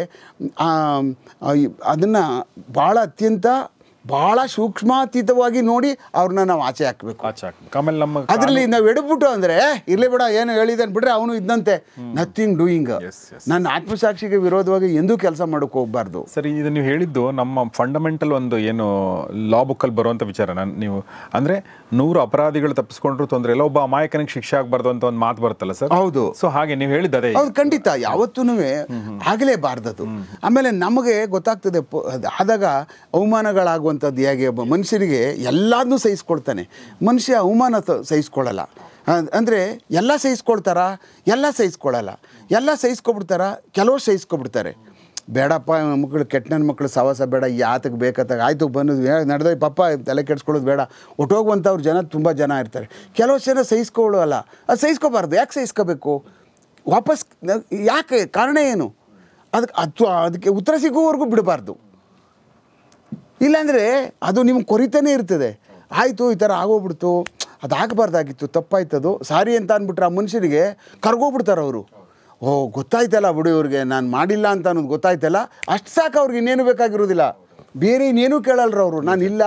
ಅದನ್ನು ಭಾಳ ಅತ್ಯಂತ ಭಾಳ ಸೂಕ್ಷ್ಮಾತೀತವಾಗಿ ನೋಡಿ ಅವ್ರನ್ನ ನಾವು ಆಚೆ ಹಾಕಬೇಕು. ಆಚೆ ಹಾಕ್ಬೇಕು. ಆಮೇಲೆ ನಮ್ಮ ಅದರಲ್ಲಿ ನಾವು ಎಡಬಿಟ್ಟು ಅಂದರೆ ಇರಲಿ ಬೇಡ, ಏನು ಹೇಳಿದಾನೆ ಬಿಡ್ರೆ ಅವನು ಇದ್ದಂತೆ, ನಥಿಂಗ್ ಡೂಯಿಂಗ್. ನನ್ನ ಆತ್ಮಸಾಕ್ಷಿಗೆ ವಿರೋಧವಾಗಿ ಎಂದೂ ಕೆಲಸ ಮಾಡೋಕೆ ಹೋಗಬಾರ್ದು. ಸರಿ, ಇದು ನೀವು ಹೇಳಿದ್ದು ನಮ್ಮ ಫಂಡಮೆಂಟಲ್ ಒಂದು ಏನು ಲಾ ಬುಕ್ಕಲ್ಲಿ ಬರುವಂಥ ವಿಚಾರ. ನಾನು ನೀವು ಅಂದರೆ ನೂರು ಅಪರಾಧಿಗಳು ತಪ್ಪಿಸ್ಕೊಂಡ್ರು ತೊಂದರೆ ಇಲ್ಲ, ಒಬ್ಬ ಅಮಾಯಕನಿಗೆ ಶಿಕ್ಷೆ ಆಗಬಾರ್ದು ಅಂತ ಒಂದು ಮಾತು ಬರುತ್ತಲ್ಲ ಸರ್? ಹೌದು. ಸೊ ಹಾಗೆ ನೀವು ಹೇಳಿದ್ದೆ ಹೌದು, ಖಂಡಿತ ಯಾವತ್ತೂ ಆಗಲೇಬಾರ್ದದು. ಆಮೇಲೆ ನಮಗೆ ಗೊತ್ತಾಗ್ತದೆ ಆದಾಗ ಅವಮಾನಗಳಾಗುವಂಥದ್ದು ಹೇಗೆ. ಒಬ್ಬ ಮನುಷ್ಯನಿಗೆ ಎಲ್ಲದನ್ನೂ ಸಹಿಸ್ಕೊಳ್ತಾನೆ, ಮನುಷ್ಯ ಅವಮಾನ ಸಹಿಸ್ಕೊಳ್ಳಲ್ಲ. ಅಂದರೆ ಎಲ್ಲ ಸಹಿಸ್ಕೊಳ್ತಾರ, ಎಲ್ಲ ಸಹಿಸ್ಕೊಳ್ಳಲ್ಲ. ಎಲ್ಲ ಸಹಿಸ್ಕೊಬಿಡ್ತಾರ, ಕೆಲವರು ಸಹಿಸ್ಕೊಬಿಡ್ತಾರೆ. ಬೇಡಪ್ಪ ಮಕ್ಕಳು, ಕೆಟ್ಟ ನನ್ನ ಮಕ್ಕಳು ಸವಾಸ ಬೇಡ, ಯಾತಕ್ಕೆ ಬೇಕತ್ತಾಗ ಆಯಿತು ಬಂದು ನಡೆದ ಪಾಪ ತಲೆ ಕೆಡ್ಸ್ಕೊಳ್ಳೋದು ಬೇಡ ಒಟ್ಟೋಗುವಂಥವ್ರು ಜನ ತುಂಬ ಜನ ಇರ್ತಾರೆ. ಕೆಲವು ಜನ ಸಹಿಸ್ಕೊಳ್ಳೋಲ್ಲ. ಅದು ಸಹಿಸ್ಕೋಬಾರ್ದು. ಯಾಕೆ ಸಹಿಸ್ಕೋಬೇಕು? ವಾಪಸ್ ಯಾಕೆ? ಕಾರಣ ಏನು? ಅದಕ್ಕೆ ಅದು ಅದಕ್ಕೆ ಉತ್ತರ ಸಿಗೋವರೆಗೂ ಬಿಡಬಾರ್ದು. ಇಲ್ಲಾಂದರೆ ಅದು ನಿಮ್ಗೆ ಕೊರಿತಾನೇ ಇರ್ತದೆ. ಆಯಿತು ಈ ಥರ ಆಗೋಗ್ಬಿಡ್ತು, ಅದು ಆಗಬಾರ್ದಾಗಿತ್ತು, ತಪ್ಪಾಯ್ತದು, ಸಾರಿ ಅಂತ ಅಂದ್ಬಿಟ್ರೆ ಆ ಮನುಷ್ಯನಿಗೆ ಕರ್ಗೋಗ್ಬಿಡ್ತಾರೆ ಅವರು. ಓ ಗೊತ್ತಾಯ್ತಲ್ಲ ಬಿಡು ಇವ್ರಿಗೆ ನಾನು ಮಾಡಿಲ್ಲ ಅಂತ ಅನ್ನೋದು ಗೊತ್ತಾಯ್ತಲ್ಲ, ಅಷ್ಟು ಸಾಕು ಅವ್ರಿಗೆ ಇನ್ನೇನು ಬೇಕಾಗಿರೋದಿಲ್ಲ, ಬೇರೆ ಇನ್ನೇನು ಕೇಳಲ್ರ ಅವರು. ನಾನು ಇಲ್ಲ,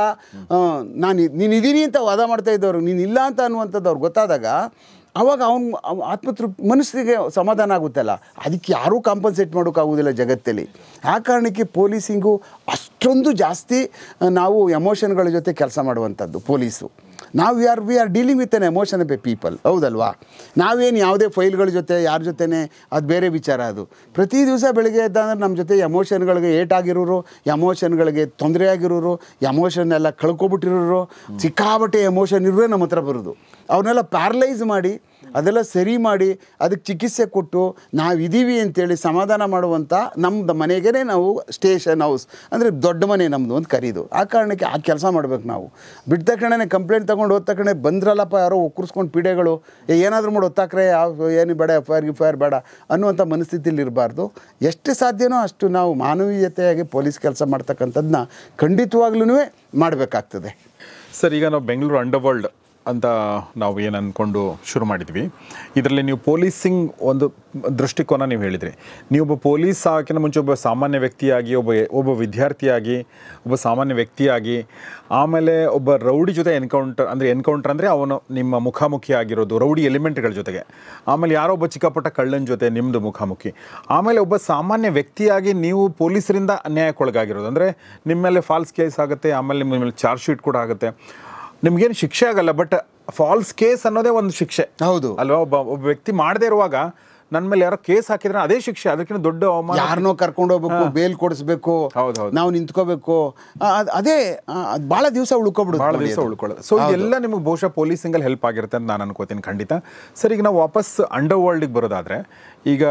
ನಾನು ನೀನು ಇದ್ದೀನಿ ಅಂತ ವಾದ ಮಾಡ್ತಾ ಇದ್ದವರು, ನೀನು ಇಲ್ಲ ಅಂತ ಅನ್ನುವಂಥದ್ದು ಅವ್ರಿಗೆ ಗೊತ್ತಾದಾಗ ಆವಾಗ ಅವನು ಆತ್ಮತೃಪ್ತಿ ಮನಸ್ಸಿಗೆ ಸಮಾಧಾನ ಆಗುತ್ತಲ್ಲ. ಅದಕ್ಕೆ ಯಾರೂ ಕಾಂಪನ್ಸೇಟ್ ಮಾಡೋಕ್ಕಾಗೋದಿಲ್ಲ ಜಗತ್ತಲ್ಲಿ. ಆ ಕಾರಣಕ್ಕೆ ಪೊಲೀಸಿಂಗು ಅಷ್ಟೊಂದು ಜಾಸ್ತಿ ನಾವು ಎಮೋಷನ್ಗಳ ಜೊತೆ ಕೆಲಸ ಮಾಡುವಂಥದ್ದು ಪೊಲೀಸು. ನಾವು we are we are dealing with an emotion by people, ಹೌದಲ್ವಾ? ನಾವೇನು ಯಾವುದೇ ಫೈಲ್ಗಳ ಜೊತೆ ಯಾರ ಜೊತೆನೇ ಅದು ಬೇರೆ ವಿಚಾರ. ಅದು ಪ್ರತಿ ದಿವಸ ಬೆಳಗ್ಗೆ ಎದ್ದಂದ್ರೆ ನಮ್ಮ ಜೊತೆ ಎಮೋಷನ್ಗಳಿಗೆ ಏಟಾಗಿರೋರು, ಎಮೋಷನ್ಗಳಿಗೆ ತೊಂದರೆ ಆಗಿರೋರು, ಎಮೋಷನ್ ಎಲ್ಲ ಕಳ್ಕೊಬಿಟ್ಟಿರೋರು, ಸಿಕ್ಕಾಬಟ್ಟೆ ಎಮೋಷನ್ ಇರೋರೇ ನಮ್ಮ ಹತ್ರ ಬರೋದು. ಅವನ್ನೆಲ್ಲ ಪ್ಯಾರಲೈಸ್ ಮಾಡಿ ಅದೆಲ್ಲ ಸರಿ ಮಾಡಿ ಅದಕ್ಕೆ ಚಿಕಿತ್ಸೆ ಕೊಟ್ಟು ನಾವಿದ್ದೀವಿ ಅಂತೇಳಿ ಸಮಾಧಾನ ಮಾಡುವಂಥ ನಮ್ಮದು ಮನೆಗೇ ನಾವು ಸ್ಟೇಷನ್ ಹೌಸ್ ಅಂದರೆ ದೊಡ್ಡ ಮನೆ ನಮ್ಮದು ಅಂತ ಕರೀದು. ಆ ಕಾರಣಕ್ಕೆ ಆ ಕೆಲಸ ಮಾಡ್ಬೇಕು ನಾವು. ಬಿಟ್ಟ ತಕ್ಷಣವೇ ಕಂಪ್ಲೇಂಟ್ ತೊಗೊಂಡು ಹೋದ ತಕ್ಷಣ ಬಂದ್ರಲ್ಲಪ್ಪ ಯಾರೋ ಒಕ್ಕರ್ಸ್ಕೊಂಡು ಪೀಡೆಗಳು ಏನಾದರೂ ಮಾಡಿ ಒತ್ತಾಕ್ರೆ ಯಾವ ಏನು ಬೇಡ ಎಫ್ ಐ ಆರ್ ಗಿಫ್ ಐ ಆರ್ ಬೇಡ ಅನ್ನುವಂಥ ಮನಸ್ಥಿತಿಯಲ್ಲಿ ಇರಬಾರ್ದು. ಎಷ್ಟು ಸಾಧ್ಯನೋ ಅಷ್ಟು ನಾವು ಮಾನವೀಯತೆಯಾಗಿ ಪೊಲೀಸ್ ಕೆಲಸ ಮಾಡ್ತಕ್ಕಂಥದ್ದನ್ನ ಖಂಡಿತವಾಗ್ಲೂ ಮಾಡಬೇಕಾಗ್ತದೆ. ಸರ್, ಈಗ ನಾವು ಬೆಂಗಳೂರು ಅಂಡರ್ವರ್ಲ್ಡ್ ಅಂತ ನಾವು ಏನು ಅಂದ್ಕೊಂಡು ಶುರು ಮಾಡಿದ್ವಿ. ಇದರಲ್ಲಿ ನೀವು ಪೊಲೀಸಿಂಗ್ ಒಂದು ದೃಷ್ಟಿಕೋನ ನೀವು ಹೇಳಿದ್ರಿ. ನೀವೊಬ್ಬ ಪೊಲೀಸ್ ಆಗೋಕ್ಕಿಂತ ಮುಂಚೆ ಒಬ್ಬ ಸಾಮಾನ್ಯ ವ್ಯಕ್ತಿಯಾಗಿ, ಒಬ್ಬ ಒಬ್ಬ ವಿದ್ಯಾರ್ಥಿಯಾಗಿ, ಒಬ್ಬ ಸಾಮಾನ್ಯ ವ್ಯಕ್ತಿಯಾಗಿ, ಆಮೇಲೆ ಒಬ್ಬ ರೌಡಿ ಜೊತೆ ಎನ್ಕೌಂಟರ್ ಅಂದರೆ ಎನ್ಕೌಂಟರ್ ಅಂದರೆ ಅವನು ನಿಮ್ಮ ಮುಖಾಮುಖಿ ಆಗಿರೋದು ರೌಡಿ ಎಲಿಮೆಂಟ್ಗಳ ಜೊತೆಗೆ, ಆಮೇಲೆ ಯಾರೋ ಒಬ್ಬ ಚಿಕ್ಕಪುಟ್ಟ ಕಳ್ಳನ ಜೊತೆ ನಿಮ್ಮದು ಮುಖಾಮುಖಿ, ಆಮೇಲೆ ಒಬ್ಬ ಸಾಮಾನ್ಯ ವ್ಯಕ್ತಿಯಾಗಿ ನೀವು ಪೊಲೀಸರಿಂದ ಅನ್ಯಾಯಕ್ಕೊಳಗಾಗಿರೋದು. ಅಂದರೆ ನಿಮ್ಮ ಮೇಲೆ ಫಾಲ್ಸ್ ಕೇಸ್ ಆಗುತ್ತೆ, ಆಮೇಲೆ ನಿಮ್ಮ ಮೇಲೆ ಚಾರ್ಜ್ ಶೀಟ್ ಕೂಡ ಆಗುತ್ತೆ. ನಿಮ್ಗೇನು ಶಿಕ್ಷೆ ಆಗಲ್ಲ, ಬಟ್ ಫಾಲ್ಸ್ ಕೇಸ್ ಅನ್ನೋದೇ ಒಂದು ಶಿಕ್ಷೆ. ಹೌದು ಅಲ್ವಾ? ಒಬ್ಬ ಒಬ್ಬ ವ್ಯಕ್ತಿ ಮಾಡದೇ ಇರುವಾಗ ನನ್ನ ಮೇಲೆ ಯಾರೋ ಕೇಸ್ ಹಾಕಿದ್ರೆ ಅದೇ ಶಿಕ್ಷೆ, ಅದಕ್ಕಿಂತ ದೊಡ್ಡ ಯಾರನ್ನೋ ಕರ್ಕೊಂಡು ಹೋಗ್ಬೇಕು, ಬೇಲ್ ಕೊಡಿಸ್ಬೇಕು, ನಾವು ನಿಂತ್ಕೋಬೇಕು, ಅದೇ ಭಾಳ ದಿವಸ ಉಳ್ಕೊಬಿಡುದು, ಭಾಳ ದಿವಸ ಉಳ್ಕೊಳ್ಳೋದು. ಸೊ ಇದೆಲ್ಲ ನಿಮಗೆ ಬಹುಶಃ ಪೊಲೀಸಿಂಗಲ್ಲಿ ಹೆಲ್ಪ್ ಆಗಿರುತ್ತೆ ಅಂತ ನಾನು ಅನ್ಕೋತೀನಿ ಖಂಡಿತ. ಸರ್, ಈಗ ನಾವು ವಾಪಸ್ ಅಂಡರ್ ವರ್ಲ್ಡಿಗೆ ಬರೋದಾದರೆ, ಈಗ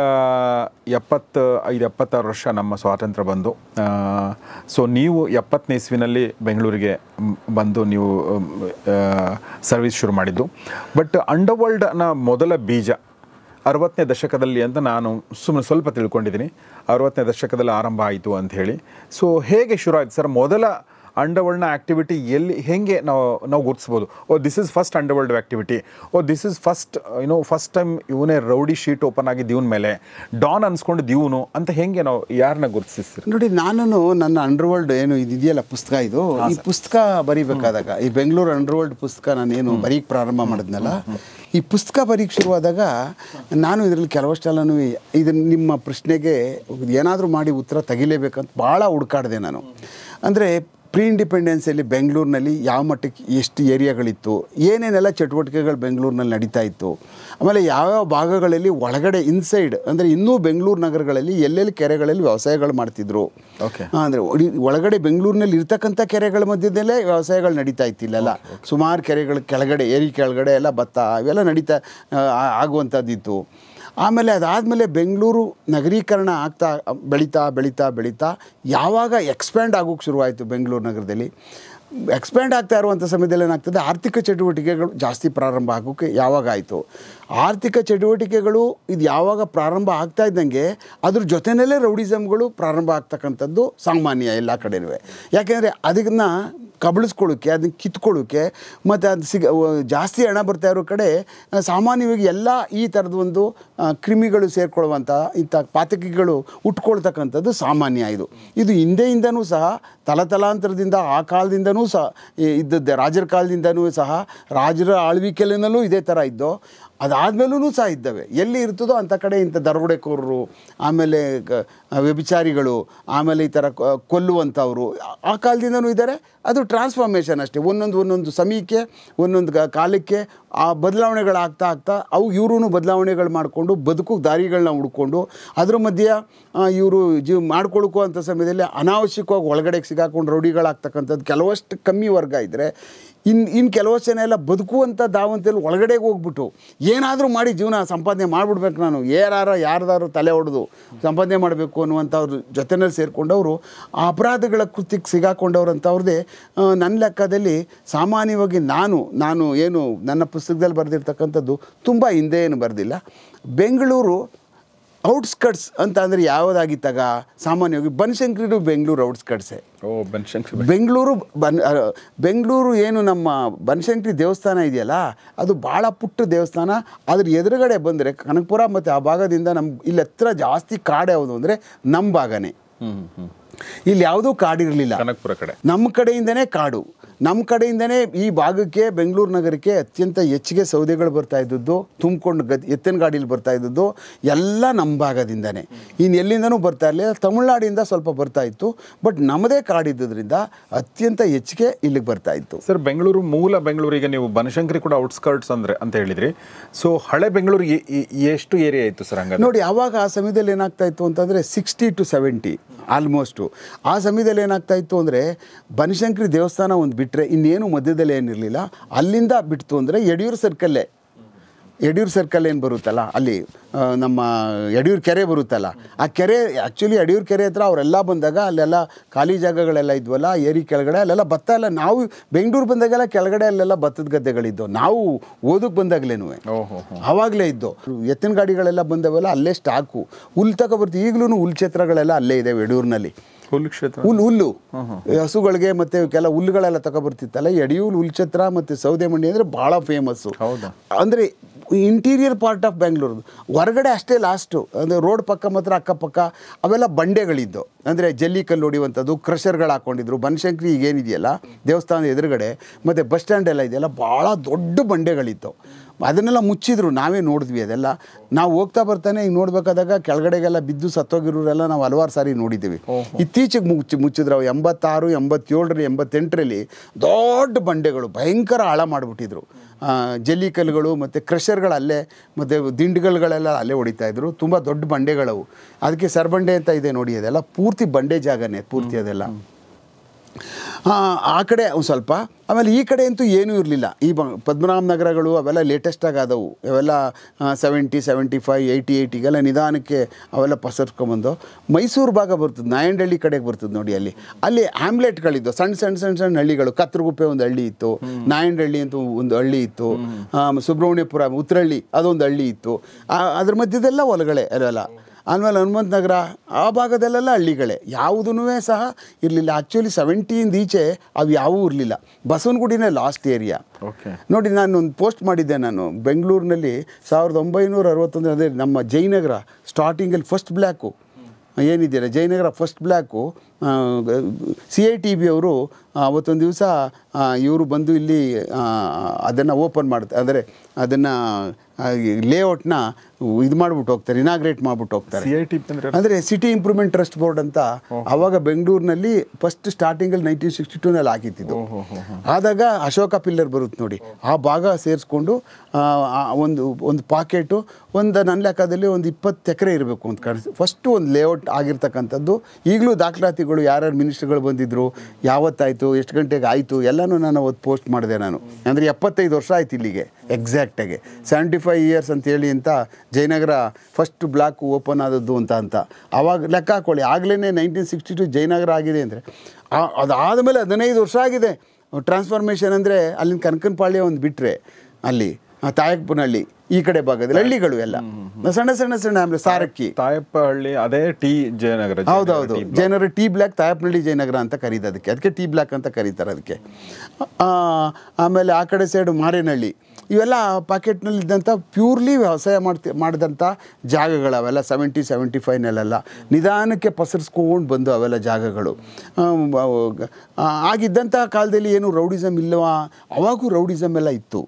ಎಪ್ಪತ್ತು ಐದು ಎಪ್ಪತ್ತಾರು ವರ್ಷ ನಮ್ಮ ಸ್ವಾತಂತ್ರ್ಯ ಬಂದು, ಸೊ ನೀವು ಎಪ್ಪತ್ತನೇ ಇಸ್ವಿನಲ್ಲಿ ಬೆಂಗಳೂರಿಗೆ ಬಂದು ನೀವು ಸರ್ವಿಸ್ ಶುರು ಮಾಡಿದ್ದು. ಬಟ್ ಅಂಡರ್ ವರ್ಲ್ಡ್ನ ಮೊದಲ ಬೀಜ ಅರವತ್ತನೇ ದಶಕದಲ್ಲಿ ಅಂತ ನಾನು ಸುಮ್ಮನೆ ಸ್ವಲ್ಪ ತಿಳ್ಕೊಂಡಿದ್ದೀನಿ. ಅರವತ್ತನೇ ದಶಕದಲ್ಲಿ ಆರಂಭ ಆಯಿತು ಅಂತ ಹೇಳಿ. ಸೊ ಹೇಗೆ ಶುರು ಆಯ್ತು ಸರ್ ಮೊದಲ ಅಂಡರ್ವರ್ಲ್ಡ್ನ ಆ್ಯಕ್ಟಿವಿಟಿ? ಎಲ್ಲಿ ಹೇಗೆ ನಾವು ನಾವು ಗುರುತಿಸ್ಬೋದು, oh this is first underworld activity, oh this is first you know first time ಇವನೇ ರೌಡಿ ಶೀಟ್ ಓಪನ್ ಆಗಿದ್ದು ಇವನ ಮೇಲೆ ಡಾನ್ ಅನ್ಸ್ಕೊಂಡಿದ್ದು ಇವನು ಅಂತ ಹೇಗೆ ನಾವು ಯಾರನ್ನ ಗುರುತಿಸ್ತೀವಿ? ನೋಡಿ, ನಾನು ನನ್ನ ಅಂಡರ್ವರ್ಲ್ಡ್ ಏನು ಇದೆಯಲ್ಲ ಪುಸ್ತಕ, ಇದು ಈ ಪುಸ್ತಕ ಬರೀಬೇಕಾದಾಗ, ಈ ಬೆಂಗಳೂರು ಅಂಡರ್ವರ್ಲ್ಡ್ ಪುಸ್ತಕ ನಾನೇನು ಬರೀಕ್ ಪ್ರಾರಂಭ ಮಾಡಿದ್ನಲ್ಲ, ಈ ಪುಸ್ತಕ ಬರೀಕ್ ಶುರುವಾದಾಗ ನಾನು ಇದರಲ್ಲಿ ಕೆಲವಷ್ಟೆಲ್ಲನೂ ಇದನ್ನು ನಿಮ್ಮ ಪ್ರಶ್ನೆಗೆ ಏನಾದರೂ ಮಾಡಿ ಉತ್ತರ ತೆಗಿಲೇಬೇಕಂತ ಭಾಳ ಹುಡುಕಾಡಿದೆ ನಾನು. ಅಂದರೆ ಪ್ರೀ ಇಂಡಿಪೆಂಡೆನ್ಸಲ್ಲಿ ಬೆಂಗಳೂರಿನಲ್ಲಿ ಯಾವ ಮಟ್ಟಕ್ಕೆ ಎಷ್ಟು ಏರಿಯಾಗಳಿತ್ತು, ಏನೇನೆಲ್ಲ ಚಟುವಟಿಕೆಗಳು ಬೆಂಗಳೂರಿನಲ್ಲಿ ನಡೀತಾ ಇತ್ತು, ಆಮೇಲೆ ಯಾವ್ಯಾವ ಭಾಗಗಳಲ್ಲಿ ಒಳಗಡೆ ಇನ್ಸೈಡ್ ಅಂದರೆ ಇನ್ನೂ ಬೆಂಗಳೂರು ನಗರಗಳಲ್ಲಿ ಎಲ್ಲೆಲ್ಲಿ ಕೆರೆಗಳಲ್ಲಿ ವ್ಯವಸಾಯಗಳು ಮಾಡ್ತಿದ್ರು. ಓಕೆ. ಅಂದರೆ ಒಳಗಡೆ ಬೆಂಗಳೂರಿನಲ್ಲಿ ಇರ್ತಕ್ಕಂಥ ಕೆರೆಗಳ ಮಧ್ಯದಲ್ಲೇ ವ್ಯವಸಾಯಗಳು ನಡೀತಾ ಇತ್ತಿಲ್ಲೆಲ್ಲ. ಸುಮಾರು ಕೆರೆಗಳ ಕೆಳಗಡೆ ಏರಿ ಕೆಳಗಡೆ ಎಲ್ಲ ಭತ್ತ ಇವೆಲ್ಲ ನಡೀತಾ ಆಗುವಂಥದ್ದಿತ್ತು. ಆಮೇಲೆ ಅದಾದಮೇಲೆ ಬೆಂಗಳೂರು ನಗರೀಕರಣ ಆಗ್ತಾ ಬೆಳೀತಾ ಬೆಳೀತಾ ಬೆಳೀತಾ ಯಾವಾಗ ಎಕ್ಸ್ಪ್ಯಾಂಡ್ ಆಗೋಕ್ಕೆ ಶುರುವಾಯಿತು ಬೆಂಗಳೂರು ನಗರದಲ್ಲಿ, ಎಕ್ಸ್ಪ್ಯಾಂಡ್ ಆಗ್ತಾ ಇರುವಂಥ ಸಮಯದಲ್ಲಿ ಏನಾಗ್ತದೆ, ಆರ್ಥಿಕ ಚಟುವಟಿಕೆಗಳು ಜಾಸ್ತಿ ಪ್ರಾರಂಭ ಆಗೋಕ್ಕೆ ಯಾವಾಗ ಆಯಿತು. ಆರ್ಥಿಕ ಚಟುವಟಿಕೆಗಳು ಇದು ಯಾವಾಗ ಪ್ರಾರಂಭ ಆಗ್ತಾ ಇದ್ದಂಗೆ ಅದ್ರ ಜೊತೆಯಲ್ಲೇ ರೌಡಿಸಮ್ಗಳು ಪ್ರಾರಂಭ ಆಗ್ತಕ್ಕಂಥದ್ದು ಸಾಮಾನ್ಯ ಎಲ್ಲ ಕಡೆನೂ. ಯಾಕೆಂದರೆ ಅದನ್ನು ಕಬಳಿಸ್ಕೊಳ್ಳೋಕ್ಕೆ, ಅದನ್ನ ಕಿತ್ಕೊಳ್ಳೋಕ್ಕೆ ಮತ್ತು ಅದು ಸಿಗ ಜಾಸ್ತಿ ಹಣ ಬರ್ತಾ ಇರೋ ಕಡೆ ಸಾಮಾನ್ಯವಾಗಿ ಎಲ್ಲ ಈ ಥರದ ಒಂದು ಕ್ರಿಮಿಗಳು ಸೇರಿಕೊಳ್ಳುವಂಥ ಇಂಥ ಪಾತಕಿಗಳು ಉಟ್ಕೊಳ್ತಕ್ಕಂಥದ್ದು ಸಾಮಾನ್ಯ. ಇದು ಇದು ಹಿಂದೆಯಿಂದನೂ ಸಹ ತಲತಲಾಂತರದಿಂದ ಆ ಕಾಲದಿಂದನೂ ಸಹ ಇದ್ದದ್ದೇ, ರಾಜರ ಕಾಲದಿಂದನೂ ಸಹ ರಾಜರ ಆಳ್ವಿಕೆಯಲ್ಲೂ ಇದೇ ಥರ ಇದ್ದೋ, ಅದಾದಮೇಲೂ ಸಹ ಇದ್ದಾವೆ. ಎಲ್ಲಿ ಇರ್ತದೋ ಅಂಥ ಕಡೆ ಇಂಥ ದರೋಡೆಕೋರರು, ಆಮೇಲೆ ವ್ಯಭಿಚಾರಿಗಳು, ಆಮೇಲೆ ಈ ಥರ ಕೊಲ್ಲುವಂಥವ್ರು ಆ ಕಾಲದಿಂದನೂ ಇದ್ದಾರೆ. ಅದು ಟ್ರಾನ್ಸ್ಫಾರ್ಮೇಷನ್ ಅಷ್ಟೇ, ಒಂದೊಂದು ಒಂದೊಂದು ಸಮಯಕ್ಕೆ ಒಂದೊಂದು ಕಾಲಕ್ಕೆ ಆ ಬದಲಾವಣೆಗಳಾಗ್ತಾ ಆಗ್ತಾ ಅವು ಇವರು ಬದಲಾವಣೆಗಳು ಮಾಡಿಕೊಂಡು ಬದುಕು ದಾರಿಗಳನ್ನ ಹುಡ್ಕೊಂಡು ಅದ್ರ ಮಧ್ಯೆ ಇವರು ಜೀವ ಮಾಡ್ಕೊಳ್ಕೋ ಅಂಥ ಸಮಯದಲ್ಲಿ ಅನಾವಶ್ಯಕವಾಗಿ ಒಳಗಡೆಗೆ ಸಿಗಾಕೊಂಡು ರೌಡಿಗಳಾಗ್ತಕ್ಕಂಥದ್ದು ಕೆಲವಷ್ಟು ಕಮ್ಮಿ ವರ್ಗ ಇದ್ದರೆ, ಇನ್ನು ಇನ್ನು ಕೆಲವಷ್ಟು ಜನ ಎಲ್ಲ ಬದುಕುವಂಥ ದಾವಂತಲ್ಲಿ ಒಳಗಡೆಗೆ ಹೋಗ್ಬಿಟ್ಟು ಏನಾದರೂ ಮಾಡಿ ಜೀವನ ಸಂಪಾದನೆ ಮಾಡಿಬಿಡ್ಬೇಕು, ನಾನು ಯಾರಾರ ಯಾರ್ದಾರು ತಲೆ ಹೊಡೆದು ಸಂಪಾದನೆ ಮಾಡಬೇಕು ಅನ್ನುವಂಥವ್ರ ಜೊತೆಯಲ್ಲಿ ಸೇರಿಕೊಂಡವರು ಆ ಅಪರಾಧಗಳ ಕೃತ್ಯಕ್ಕೆ ಸಿಗಾಕೊಂಡವ್ರು ಅಂಥವ್ರದ್ದೇ ನನ್ನ ಲೆಕ್ಕದಲ್ಲಿ ಸಾಮಾನ್ಯವಾಗಿ ನಾನು ನಾನು ಏನು ನನ್ನ ಪುಸ್ತಕದಲ್ಲಿ ಬರೆದಿರ್ತಕ್ಕಂಥದ್ದು ತುಂಬ ಹಿಂದೆ ಏನು ಬರೆದಿಲ್ಲ. ಬೆಂಗಳೂರು ಔಟ್ಸ್ಕಟ್ಸ್ ಅಂತ ಅಂದರೆ ಯಾವುದಾಗಿತ್ತಾಗ ಸಾಮಾನ್ಯವಾಗಿ ಬನಶಂಕರಿದು ಬೆಂಗಳೂರು ಔಟ್ಸ್ಕಟ್ಸೇ. ಓ ಬನಶಂಕರಿ. ಬೆಂಗಳೂರು ಬನ್ ಬೆಂಗಳೂರು ಏನು ನಮ್ಮ ಬನಶಂಕರಿ ದೇವಸ್ಥಾನ ಇದೆಯಲ್ಲ, ಅದು ಭಾಳ ಪುಟ್ಟ ದೇವಸ್ಥಾನ. ಅದ್ರ ಎದುರುಗಡೆ ಬಂದರೆ ಕನಕಪುರ ಮತ್ತು ಆ ಭಾಗದಿಂದ ನಮ್ಮ ಇಲ್ಲಿ ಹತ್ರ ಜಾಸ್ತಿ ಕಾಡು ಯಾವುದು ಅಂದರೆ ನಮ್ಮ ಭಾಗನೇ. ಇಲ್ಲಿ ಯಾವುದೂ ಕಾಡಿರಲಿಲ್ಲ, ಕನಕಪುರ ಕಡೆ ನಮ್ಮ ಕಡೆಯಿಂದನೇ ಕಾಡು. ನಮ್ಮ ಕಡೆಯಿಂದನೇ ಈ ಭಾಗಕ್ಕೆ ಬೆಂಗಳೂರು ನಗರಕ್ಕೆ ಅತ್ಯಂತ ಹೆಚ್ಚಿಗೆ ಸೌದೆಗಳು ಬರ್ತಾ ಇದ್ದದ್ದು, ತುಂಬಿಕೊಂಡು ಗದ್ ಎತ್ತಿನ ಗಾಡೀಲಿ ಬರ್ತಾ ಇದ್ದದ್ದು ಎಲ್ಲ ನಮ್ಮ ಭಾಗದಿಂದನೇ. ಇನ್ನು ಎಲ್ಲಿಂದನೂ ಬರ್ತಾ ಇರಲಿಲ್ಲ, ತಮಿಳ್ನಾಡಿಂದ ಸ್ವಲ್ಪ ಬರ್ತಾ ಇತ್ತು. ಬಟ್ ನಮ್ಮದೇ ಕಾಡಿದ್ದರಿಂದ ಅತ್ಯಂತ ಹೆಚ್ಚಿಗೆ ಇಲ್ಲಿಗೆ ಬರ್ತಾ ಇತ್ತು. ಸರ್, ಬೆಂಗಳೂರು ಮೂಲ ಬೆಂಗಳೂರಿಗೆ ನೀವು ಬನಶಂಕರಿ ಕೂಡ ಔಟ್ಸ್ಕರ್ಟ್ಸ್ ಅಂದರೆ ಅಂತ ಹೇಳಿದ್ರಿ. ಸೊ ಹಳೆ ಬೆಂಗಳೂರು ಎಷ್ಟು ಏರಿಯಾ ಇತ್ತು ಸರ್ ಹಂಗ? ನೋಡಿ, ಆವಾಗ ಆ ಸಮಯದಲ್ಲಿ ಏನಾಗ್ತಾ ಇತ್ತು ಅಂತಂದರೆ ಸಿಕ್ಸ್ಟಿ ಟು ಸೆವೆಂಟಿ ಆಲ್ಮೋಸ್ಟು. ಆ ಸಮಯದಲ್ಲಿ ಏನಾಗ್ತಾ ಇತ್ತು ಅಂದರೆ ಬನಶಂಕರಿ ದೇವಸ್ಥಾನ ಒಂದು ಬಿಟ್ಟರೆ ಇನ್ನೇನು ಮಧ್ಯದಲ್ಲಿ ಏನಿರಲಿಲ್ಲ. ಅಲ್ಲಿಂದ ಬಿಡ್ತು ಅಂದರೆ ಯಡಿಯೂರು ಸರ್ಕಲ್ಲೇ, ಯಡಿಯೂರು ಸರ್ಕಲ್ ಏನು ಬರುತ್ತಲ್ಲ ಅಲ್ಲಿ ನಮ್ಮ ಯಡಿಯೂರು ಕೆರೆ ಬರುತ್ತಲ್ಲ, ಆ ಕೆರೆ ಆ್ಯಕ್ಚುಲಿ ಯಡಿಯೂರು ಕೆರೆ ಹತ್ರ ಅವರೆಲ್ಲ ಬಂದಾಗ ಅಲ್ಲೆಲ್ಲ ಖಾಲಿ ಜಾಗಗಳೆಲ್ಲ ಇದ್ವಲ್ಲ, ಏರಿ ಕೆಳಗಡೆ ಅಲ್ಲೆಲ್ಲ ಭತ್ತ ಎಲ್ಲ. ನಾವು ಬೆಂಗಳೂರು ಬಂದಾಗೆಲ್ಲ ಕೆಳಗಡೆ ಅಲ್ಲೆಲ್ಲ ಭತ್ತದ ಗದ್ದೆಗಳಿದ್ದವು, ನಾವು ಓದಕ್ಕೆ ಬಂದಾಗಲೇನು ಆವಾಗಲೇ ಇದ್ದು. ಎತ್ತಿನ ಗಾಡಿಗಳೆಲ್ಲ ಬಂದವೆಲ್ಲ ಅಲ್ಲೇ ಸ್ಟಾಕು. ಹುಲ್ಲು ತಗೊಬರ್ತೀವಿ, ಈಗಲೂ ಹುಲ್ಲು ಕ್ಷೇತ್ರಗಳೆಲ್ಲ ಅಲ್ಲೇ ಇದೆ ಯಡಿಯೂರಿನಲ್ಲಿ. ಹುಲ್ಲು ಕ್ಷೇತ್ರ, ಹುಲ್ಲು ಹುಲ್ಲು ಹಸುಗಳಿಗೆ ಮತ್ತು ಕೆಲ ಹುಲ್ಲುಗಳೆಲ್ಲ ತಗೊಬರ್ತಿತ್ತಲ್ಲ. ಯಡಿಯೂರು ಹುಲ್ಲು ಕ್ಷೇತ್ರ ಮತ್ತು ಸೌದೆ ಮಂಡಿ ಅಂದರೆ ಭಾಳ ಫೇಮಸ್ಸು. ಅಂದರೆ ಇಂಟೀರಿಯರ್ ಪಾರ್ಟ್ ಆಫ್ ಬೆಂಗಳೂರು, ಹೊರಗಡೆ ಅಷ್ಟೇ ಲಾಸ್ಟು. ಅಂದರೆ ರೋಡ್ ಪಕ್ಕ ಮಾತ್ರ ಅಕ್ಕಪಕ್ಕ ಅವೆಲ್ಲ ಬಂಡೆಗಳಿದ್ದು, ಅಂದರೆ ಜಲ್ಲಿ ಕಲ್ಲು ಹೊಡಿಯುವಂಥದ್ದು, ಕ್ರಷರ್ಗಳು ಹಾಕ್ಕೊಂಡಿದ್ರು. ಬನಶಂಕರಿ ಈಗೇನಿದೆಯಲ್ಲ ದೇವಸ್ಥಾನದ ಎದುರುಗಡೆ ಮತ್ತು ಬಸ್ ಸ್ಟ್ಯಾಂಡ್ ಎಲ್ಲ ಇದೆಯಲ್ಲ, ಭಾಳ ದೊಡ್ಡ ಬಂಡೆಗಳಿತ್ತು. ಅದನ್ನೆಲ್ಲ ಮುಚ್ಚಿದ್ರು, ನಾವೇ ನೋಡಿದ್ವಿ ಅದೆಲ್ಲ. ನಾವು ಹೋಗ್ತಾ ಬರ್ತಾನೆ ಈಗ ನೋಡಬೇಕಾದಾಗ ಕೆಳಗಡೆಗೆಲ್ಲ ಬಿದ್ದು ಸತ್ತೋಗಿರೋರೆಲ್ಲ ನಾವು ಹಲವಾರು ಸಾರಿ ನೋಡಿದ್ದೀವಿ. ಇತ್ತೀಚೆಗೆ ಮುಚ್ಚಿ ಮುಚ್ಚಿದ್ರು ಅವು ಎಂಬತ್ತಾರು ಎಂಬತ್ತೇಳರಲ್ಲಿ ಎಂಬತ್ತೆಂಟರಲ್ಲಿ ದೊಡ್ಡ ಬಂಡೆಗಳು ಭಯಂಕರ ಆಳ ಮಾಡಿಬಿಟ್ಟಿದ್ರು. ಜಲ್ಲಿ ಕಲ್ಲುಗಳು ಮತ್ತು ಕ್ರಷರ್ಗಳು ಅಲ್ಲೇ, ಮತ್ತು ದಿಂಡುಗಳುಗಳೆಲ್ಲ ಅಲ್ಲೇ ಹೊಡಿತಾಯಿದ್ರು. ತುಂಬ ದೊಡ್ಡ ಬಂಡೆಗಳವು. ಅದಕ್ಕೆ ಸರ್ಬಂಡೆ ಅಂತ ಇದೆ ನೋಡಿ, ಅದೆಲ್ಲ ಪೂರ್ತಿ ಬಂಡೆ ಜಾಗನೇ ಪೂರ್ತಿ ಅದೆಲ್ಲ. ಆ ಕಡೆ ಒಂದು ಸ್ವಲ್ಪ, ಆಮೇಲೆ ಈ ಕಡೆ ಅಂತೂ ಏನೂ ಇರಲಿಲ್ಲ. ಈ ಬ ಪದ್ಮನಾಭ ನಗರಗಳು ಅವೆಲ್ಲ ಲೇಟೆಸ್ಟಾಗಿ ಆದವು. ಅವೆಲ್ಲ ಸೆವೆಂಟಿ ಸೆವೆಂಟಿ ಫೈವ್ ಏಯ್ಟಿ ಏಯ್ಟಿಗೆಲ್ಲ ನಿಧಾನಕ್ಕೆ ಅವೆಲ್ಲ ಪಸರ್ಸ್ಕೊಂಬಂದು ಮೈಸೂರು ಭಾಗ ಬರ್ತದೆ, ನಾಯಂಡಹಳ್ಳಿ ಕಡೆಗೆ ಬರ್ತದೆ ನೋಡಿ. ಅಲ್ಲಿ ಅಲ್ಲಿ ಆಮ್ಲೆಟ್ಗಳಿದ್ದು ಸಣ್ಣ ಸಣ್ಣ ಸಣ್ಣ ಸಣ್ಣ ಹಳ್ಳಿಗಳು. ಕತ್ರಗುಪ್ಪೆ ಒಂದು ಹಳ್ಳಿ ಇತ್ತು, ನಾಯಂಡಹಳ್ಳಿ ಅಂತ ಒಂದು ಹಳ್ಳಿ ಇತ್ತು, ಸುಬ್ರಹ್ಮಣ್ಯಪುರ ಉತ್ತರಹಳ್ಳಿ ಅದೊಂದು ಹಳ್ಳಿ ಇತ್ತು. ಅದ್ರ ಮಧ್ಯದೆಲ್ಲ ಹೊಲಗಳೇ ಅವೆಲ್ಲ. ಆಮೇಲೆ ಹನುಮಂತ ನಗರ ಆ ಭಾಗದಲ್ಲೆಲ್ಲ ಹಳ್ಳಿಗಳೇ, ಯಾವುದೂ ಸಹ ಇರಲಿಲ್ಲ. ಆ್ಯಕ್ಚುಲಿ ಸೆವೆಂಟಿಯಿಂದ ಈಚೆ ಅವು ಯಾವೂ ಇರಲಿಲ್ಲ. ಬಸವನಗುಡಿನೇ ಲಾಸ್ಟ್ ಏರಿಯಾ. ನೋಡಿ, ನಾನು ಒಂದು ಪೋಸ್ಟ್ ಮಾಡಿದ್ದೆ ನಾನು ಬೆಂಗಳೂರಿನಲ್ಲಿ ಸಾವಿರದ ಒಂಬೈನೂರ ಅರವತ್ತೊಂದು, ಅಂದರೆ ನಮ್ಮ ಜಯನಗರ ಸ್ಟಾರ್ಟಿಂಗಲ್ಲಿ ಫಸ್ಟ್ ಬ್ಲ್ಯಾಕು ಏನಿದೆಯಲ್ಲ, Jayanagar first block C I T B ಅವರು ಅವತ್ತೊಂದು ದಿವಸ ಇವರು ಬಂದು ಇಲ್ಲಿ ಅದನ್ನು ಓಪನ್ ಮಾಡ್ತಾರೆ, ಅಂದರೆ ಅದನ್ನು ಲೇಔಟ್ನ ಇದು ಮಾಡಿಬಿಟ್ಟು ಹೋಗ್ತಾರೆ, ಇನಾಗ್ರೇಟ್ ಮಾಡಿಬಿಟ್ಟು ಹೋಗ್ತಾರೆ. ಸಿ ಐ ಟಿ ಅಂದರೆ ಅಂದರೆ ಸಿಟಿ ಇಂಪ್ರೂವ್ಮೆಂಟ್ ಟ್ರಸ್ಟ್ ಬೋರ್ಡ್ ಅಂತ ಆವಾಗ ಬೆಂಗಳೂರಿನಲ್ಲಿ ಫಸ್ಟ್ ಸ್ಟಾರ್ಟಿಂಗಲ್ಲಿ ನೈನ್ಟೀನ್ ಸಿಕ್ಸ್ಟಿ ಟೂನಲ್ಲಿ ಹಾಕಿತ್ತಿದ್ದು. ಆದಾಗ ಅಶೋಕ ಪಿಲ್ಲರ್ ಬರುತ್ತೆ ನೋಡಿ, ಆ ಭಾಗ ಸೇರಿಸ್ಕೊಂಡು ಒಂದು ಒಂದು ಪಾಕೆಟು ಒಂದು ನನ್ನ ಲೆಕ್ಕದಲ್ಲಿ ಒಂದು ಇಪ್ಪತ್ತು ಎಕರೆ ಇರಬೇಕು ಅಂತ ಕಾಣಿಸ್ತು. ಫಸ್ಟು ಒಂದು ಲೇಔಟ್ ಆಗಿರ್ತಕ್ಕಂಥದ್ದು. ಈಗಲೂ ದಾಖಲಾತಿಗಳು ಯಾರ್ಯಾರು ಮಿನಿಸ್ಟ್ರುಗಳು ಬಂದಿದ್ದರು, ಯಾವತ್ತಾಯಿತು, ಎಷ್ಟು ಗಂಟೆಗೆ ಆಯಿತು ಎಲ್ಲನೂ ನಾನು ಅವತ್ತು ಪೋಸ್ಟ್ ಮಾಡಿದೆ ನಾನು. ಅಂದರೆ ಎಪ್ಪತ್ತೈದು ವರ್ಷ ಆಯ್ತು ಇಲ್ಲಿಗೆ ಎಕ್ಸಾಕ್ಟಾಗಿ. ಸೆವೆಂಟಿ ಫೈವ್ ಇಯರ್ಸ್ ಅಂತೇಳಿ ಅಂತ ಜಯನಗರ ಫಸ್ಟ್ ಬ್ಲಾಕ್ ಓಪನ್ ಆದದ್ದು ಅಂತ ಅಂತ ಆವಾಗ ಲೆಕ್ಕ ಹಾಕ್ಕೊಳ್ಳಿ. ಆಗಲೇ ನೈನ್ಟೀನ್ ಸಿಕ್ಸ್ಟಿ ಟು ಜಯನಗರ ಆಗಿದೆ ಅಂದರೆ ಅದಾದಮೇಲೆ ಹದಿನೈದು ವರ್ಷ ಆಗಿದೆ ಟ್ರಾನ್ಸ್ಫಾರ್ಮೇಷನ್. ಅಂದರೆ ಅಲ್ಲಿನ ಕನಕನಪಾಳ್ಯ ಒಂದು ಬಿಟ್ಟರೆ ಅಲ್ಲಿ ತಾಯಪ್ಪನಹಳ್ಳಿ ಈ ಕಡೆ ಭಾಗದಲ್ಲಿ ಹಳ್ಳಿಗಳು ಎಲ್ಲ ಸಣ್ಣ ಸಣ್ಣ ಸಣ್ಣ ಆಮೇಲೆ ಸಾರಕ್ಕಿ ತಾಯಪ್ಪಹಳ್ಳಿ ಅದೇ ಟಿ ಜಯನಗರ. ಹೌದೌದು, ಜಯನಗರ ಟಿ ಬ್ಲ್ಯಾಕ್, ತಾಯಪ್ಪನಹಳ್ಳಿ ಜಯನಗರ ಅಂತ ಕರೀದು ಅದಕ್ಕೆ, ಅದಕ್ಕೆ ಟಿ ಬ್ಲ್ಯಾಕ್ ಅಂತ ಕರೀತಾರೆ ಅದಕ್ಕೆ. ಆಮೇಲೆ ಆ ಕಡೆ ಸೈಡು ಮಾರೇನಹಳ್ಳಿ, ಇವೆಲ್ಲ ಪಾಕೆಟ್ನಲ್ಲಿದ್ದಂಥ ಪ್ಯೂರ್ಲಿ ವ್ಯವಸಾಯ ಮಾಡ್ತಿ ಮಾಡಿದಂಥ ಜಾಗಗಳು ಅವೆಲ್ಲ. ಸೆವೆಂಟಿ ಸೆವೆಂಟಿ ಫೈವ್ನಲ್ಲೆಲ್ಲ ನಿಧಾನಕ್ಕೆ ಪಸರಿಸ್ಕೊಂಡು ಬಂದು ಅವೆಲ್ಲ ಜಾಗಗಳು. ಆಗಿದ್ದಂಥ ಕಾಲದಲ್ಲಿ ಏನು ರೌಡಿಸಮ್ ಇಲ್ಲವಾ, ಅವಾಗೂ ರೌಡಿಸಮ್ ಎಲ್ಲ ಇತ್ತು.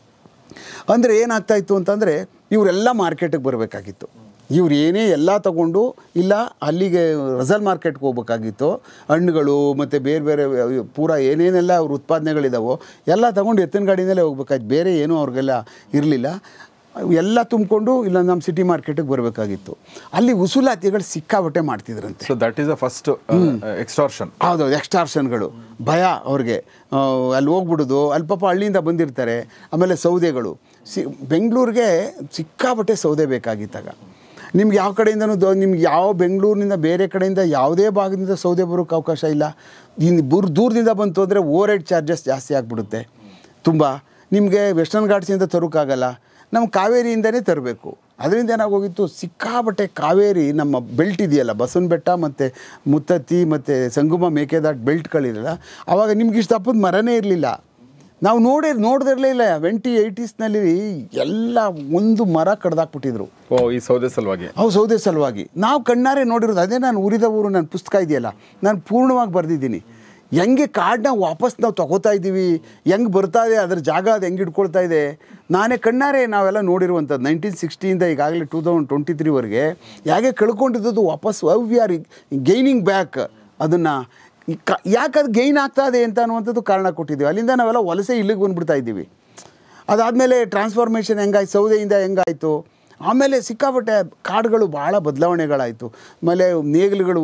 ಅಂದರೆ ಏನಾಗ್ತಾಯಿತ್ತು ಅಂತಂದರೆ ಇವರೆಲ್ಲ ಮಾರ್ಕೆಟಿಗೆ ಬರಬೇಕಾಗಿತ್ತು. ಇವ್ರು ಏನೇ ಎಲ್ಲ ತಗೊಂಡು ಇಲ್ಲ ಅಲ್ಲಿಗೆ ರೆಸಲ್ ಮಾರ್ಕೆಟ್ಗೆ ಹೋಗ್ಬೇಕಾಗಿತ್ತು. ಹಣ್ಣುಗಳು ಮತ್ತು ಬೇರೆ ಬೇರೆ ಪೂರ ಏನೇನೆಲ್ಲ ಅವ್ರ ಉತ್ಪಾದನೆಗಳಿದಾವೋ ಎಲ್ಲ ತಗೊಂಡು ಎತ್ತಿನ ಗಾಡಿನಲ್ಲೇ ಹೋಗ್ಬೇಕಾಯ್ತು. ಬೇರೆ ಏನೂ ಅವ್ರಿಗೆಲ್ಲ ಇರಲಿಲ್ಲ. ಎಲ್ಲ ತುಂಬಿಕೊಂಡು ಇಲ್ಲ ನಮ್ಮ ಸಿಟಿ ಮಾರ್ಕೆಟಿಗೆ ಬರಬೇಕಾಗಿತ್ತು. ಅಲ್ಲಿ ವಸೂಲಾತಿಗಳು ಸಿಕ್ಕಾಬಟ್ಟೆ ಮಾಡ್ತಿದ್ರಂತೆ. So that is a first extortion. ಹೌದೌದು, ಎಕ್ಸ್ಟಾರ್ಷನ್ಗಳು ಭಯ ಅವ್ರಿಗೆ. ಅಲ್ಲಿ ಹೋಗ್ಬಿಡೋದು, ಅಲ್ಲಿ ಪಾಪ ಹಳ್ಳಿಯಿಂದ ಬಂದಿರ್ತಾರೆ. ಆಮೇಲೆ ಸೌದೆಗಳು ಸಿ ಬೆಂಗಳೂರಿಗೆ ಸಿಕ್ಕಾಬಟ್ಟೆ ಸೌದೆ ಬೇಕಾಗಿತ್ತಾಗ. ನಿಮ್ಗೆ ಯಾವ ಕಡೆಯಿಂದನೂ ದೊ ನಿಮ್ಗೆ ಯಾವ ಬೆಂಗಳೂರಿನಿಂದ ಬೇರೆ ಕಡೆಯಿಂದ ಯಾವುದೇ ಭಾಗದಿಂದ ಸೌದೆ ಬರೋಕ್ಕೆ ಅವಕಾಶ ಇಲ್ಲ. ಇನ್ನು ಬುರ್ ದೂರದಿಂದ ಬಂತು ಅಂದರೆ ಓವರ್ ಹೆಡ್ ಚಾರ್ಜಸ್ ಜಾಸ್ತಿ ಆಗಿಬಿಡುತ್ತೆ ತುಂಬ. ನಿಮಗೆ ವೆಸ್ಟರ್ನ್ ಘಾಟ್ಸಿಂದ ತರೋಕ್ಕಾಗಲ್ಲ, ನಮ್ಮ ಕಾವೇರಿಯಿಂದನೇ ತರಬೇಕು. ಅದರಿಂದ ಏನಾಗೋಗಿತ್ತು, ಸಿಕ್ಕಾಬಟ್ಟೆ ಕಾವೇರಿ ನಮ್ಮ ಬೆಲ್ಟ್ ಇದೆಯಲ್ಲ, ಬಸವನ ಬೆಟ್ಟ ಮತ್ತು ಮುತ್ತತ್ತಿ ಮತ್ತು ಸಂಗಮ ಮೇಕೆದಾಟ್ ಬೆಲ್ಟ್ಗಳಿರಲ್ಲ, ಆವಾಗ ನಿಮ್ಗೆ ಇಷ್ಟು ತಪ್ಪದ ಮರನೇ ಇರಲಿಲ್ಲ. ನಾವು ನೋಡಿ ನೋಡ್ದಿರಲೇ ಇಲ್ಲ. ಟ್ವೆಂಟಿ ಏಯ್ಟೀಸ್ನಲ್ಲಿ ಎಲ್ಲ ಒಂದು ಮರ ಕಡ್ದಾಕ್ಬಿಟ್ಟಿದ್ರು. ಓ, ಈ ಸೌದೆ ಸಲುವಾಗಿ. ಅವು ಸೌದೆ ಸಲುವಾಗಿ ನಾವು ಕಣ್ಣಾರೆ ನೋಡಿರೋದು. ಅದೇ ನಾನು ಉರಿದ ಊರು ನನ್ನ ಪುಸ್ತಕ ಇದೆಯಲ್ಲ, ನಾನು ಪೂರ್ಣವಾಗಿ ಬರೆದಿದ್ದೀನಿ. ಹೆಂಗೆ ಕಾಡನ್ನ ವಾಪಸ್ ನಾವು ತೊಗೋತಾ ಇದ್ದೀವಿ, ಹೆಂಗೆ ಬರ್ತಾ ಇದೆ, ಅದ್ರ ಜಾಗ ಅದು ಹೆಂಗೆ ಇಟ್ಕೊಳ್ತಾ ಇದೆ, ನಾನೇ ಕಣ್ಣಾರೆ ನಾವೆಲ್ಲ ನೋಡಿರುವಂಥದ್ದು. ನೈನ್ಟೀನ್ ಸಿಕ್ಸ್ಟಿಯಿಂದ ಈಗಾಗಲೇ ಟೂ ತೌಸಂಡ್ ಟ್ವೆಂಟಿ ತ್ರೀವರೆಗೆ ಹೇಗೆ ಕಳ್ಕೊಂಡಿದ್ದು ವಾಪಸ್ how we are gaining back. ಅದನ್ನು ಕ ಯಾಕೆ ಅದು ಗೈನ್ ಆಗ್ತಾ ಇದೆ ಅಂತ ಅನ್ನುವಂಥದ್ದು ಕಾರಣ ಕೊಟ್ಟಿದ್ದೀವಿ. ಅಲ್ಲಿಂದ ನಾವೆಲ್ಲ ವಲಸೆ ಇಲ್ಲಿಗೆ ಬಂದುಬಿಡ್ತಾ ಇದ್ದೀವಿ. ಅದಾದಮೇಲೆ ಟ್ರಾನ್ಸ್ಫಾರ್ಮೇಷನ್ ಹೆಂಗಾಯ್ತು, ಸೌದೆಯಿಂದ ಹೆಂಗಾಯಿತು. ಆಮೇಲೆ ಸಿಕ್ಕಾಪಟ್ಟೆ ಕಾಡುಗಳು ಭಾಳ ಬದಲಾವಣೆಗಳಾಯಿತು. ಆಮೇಲೆ ನೇಗಿಲುಗಳು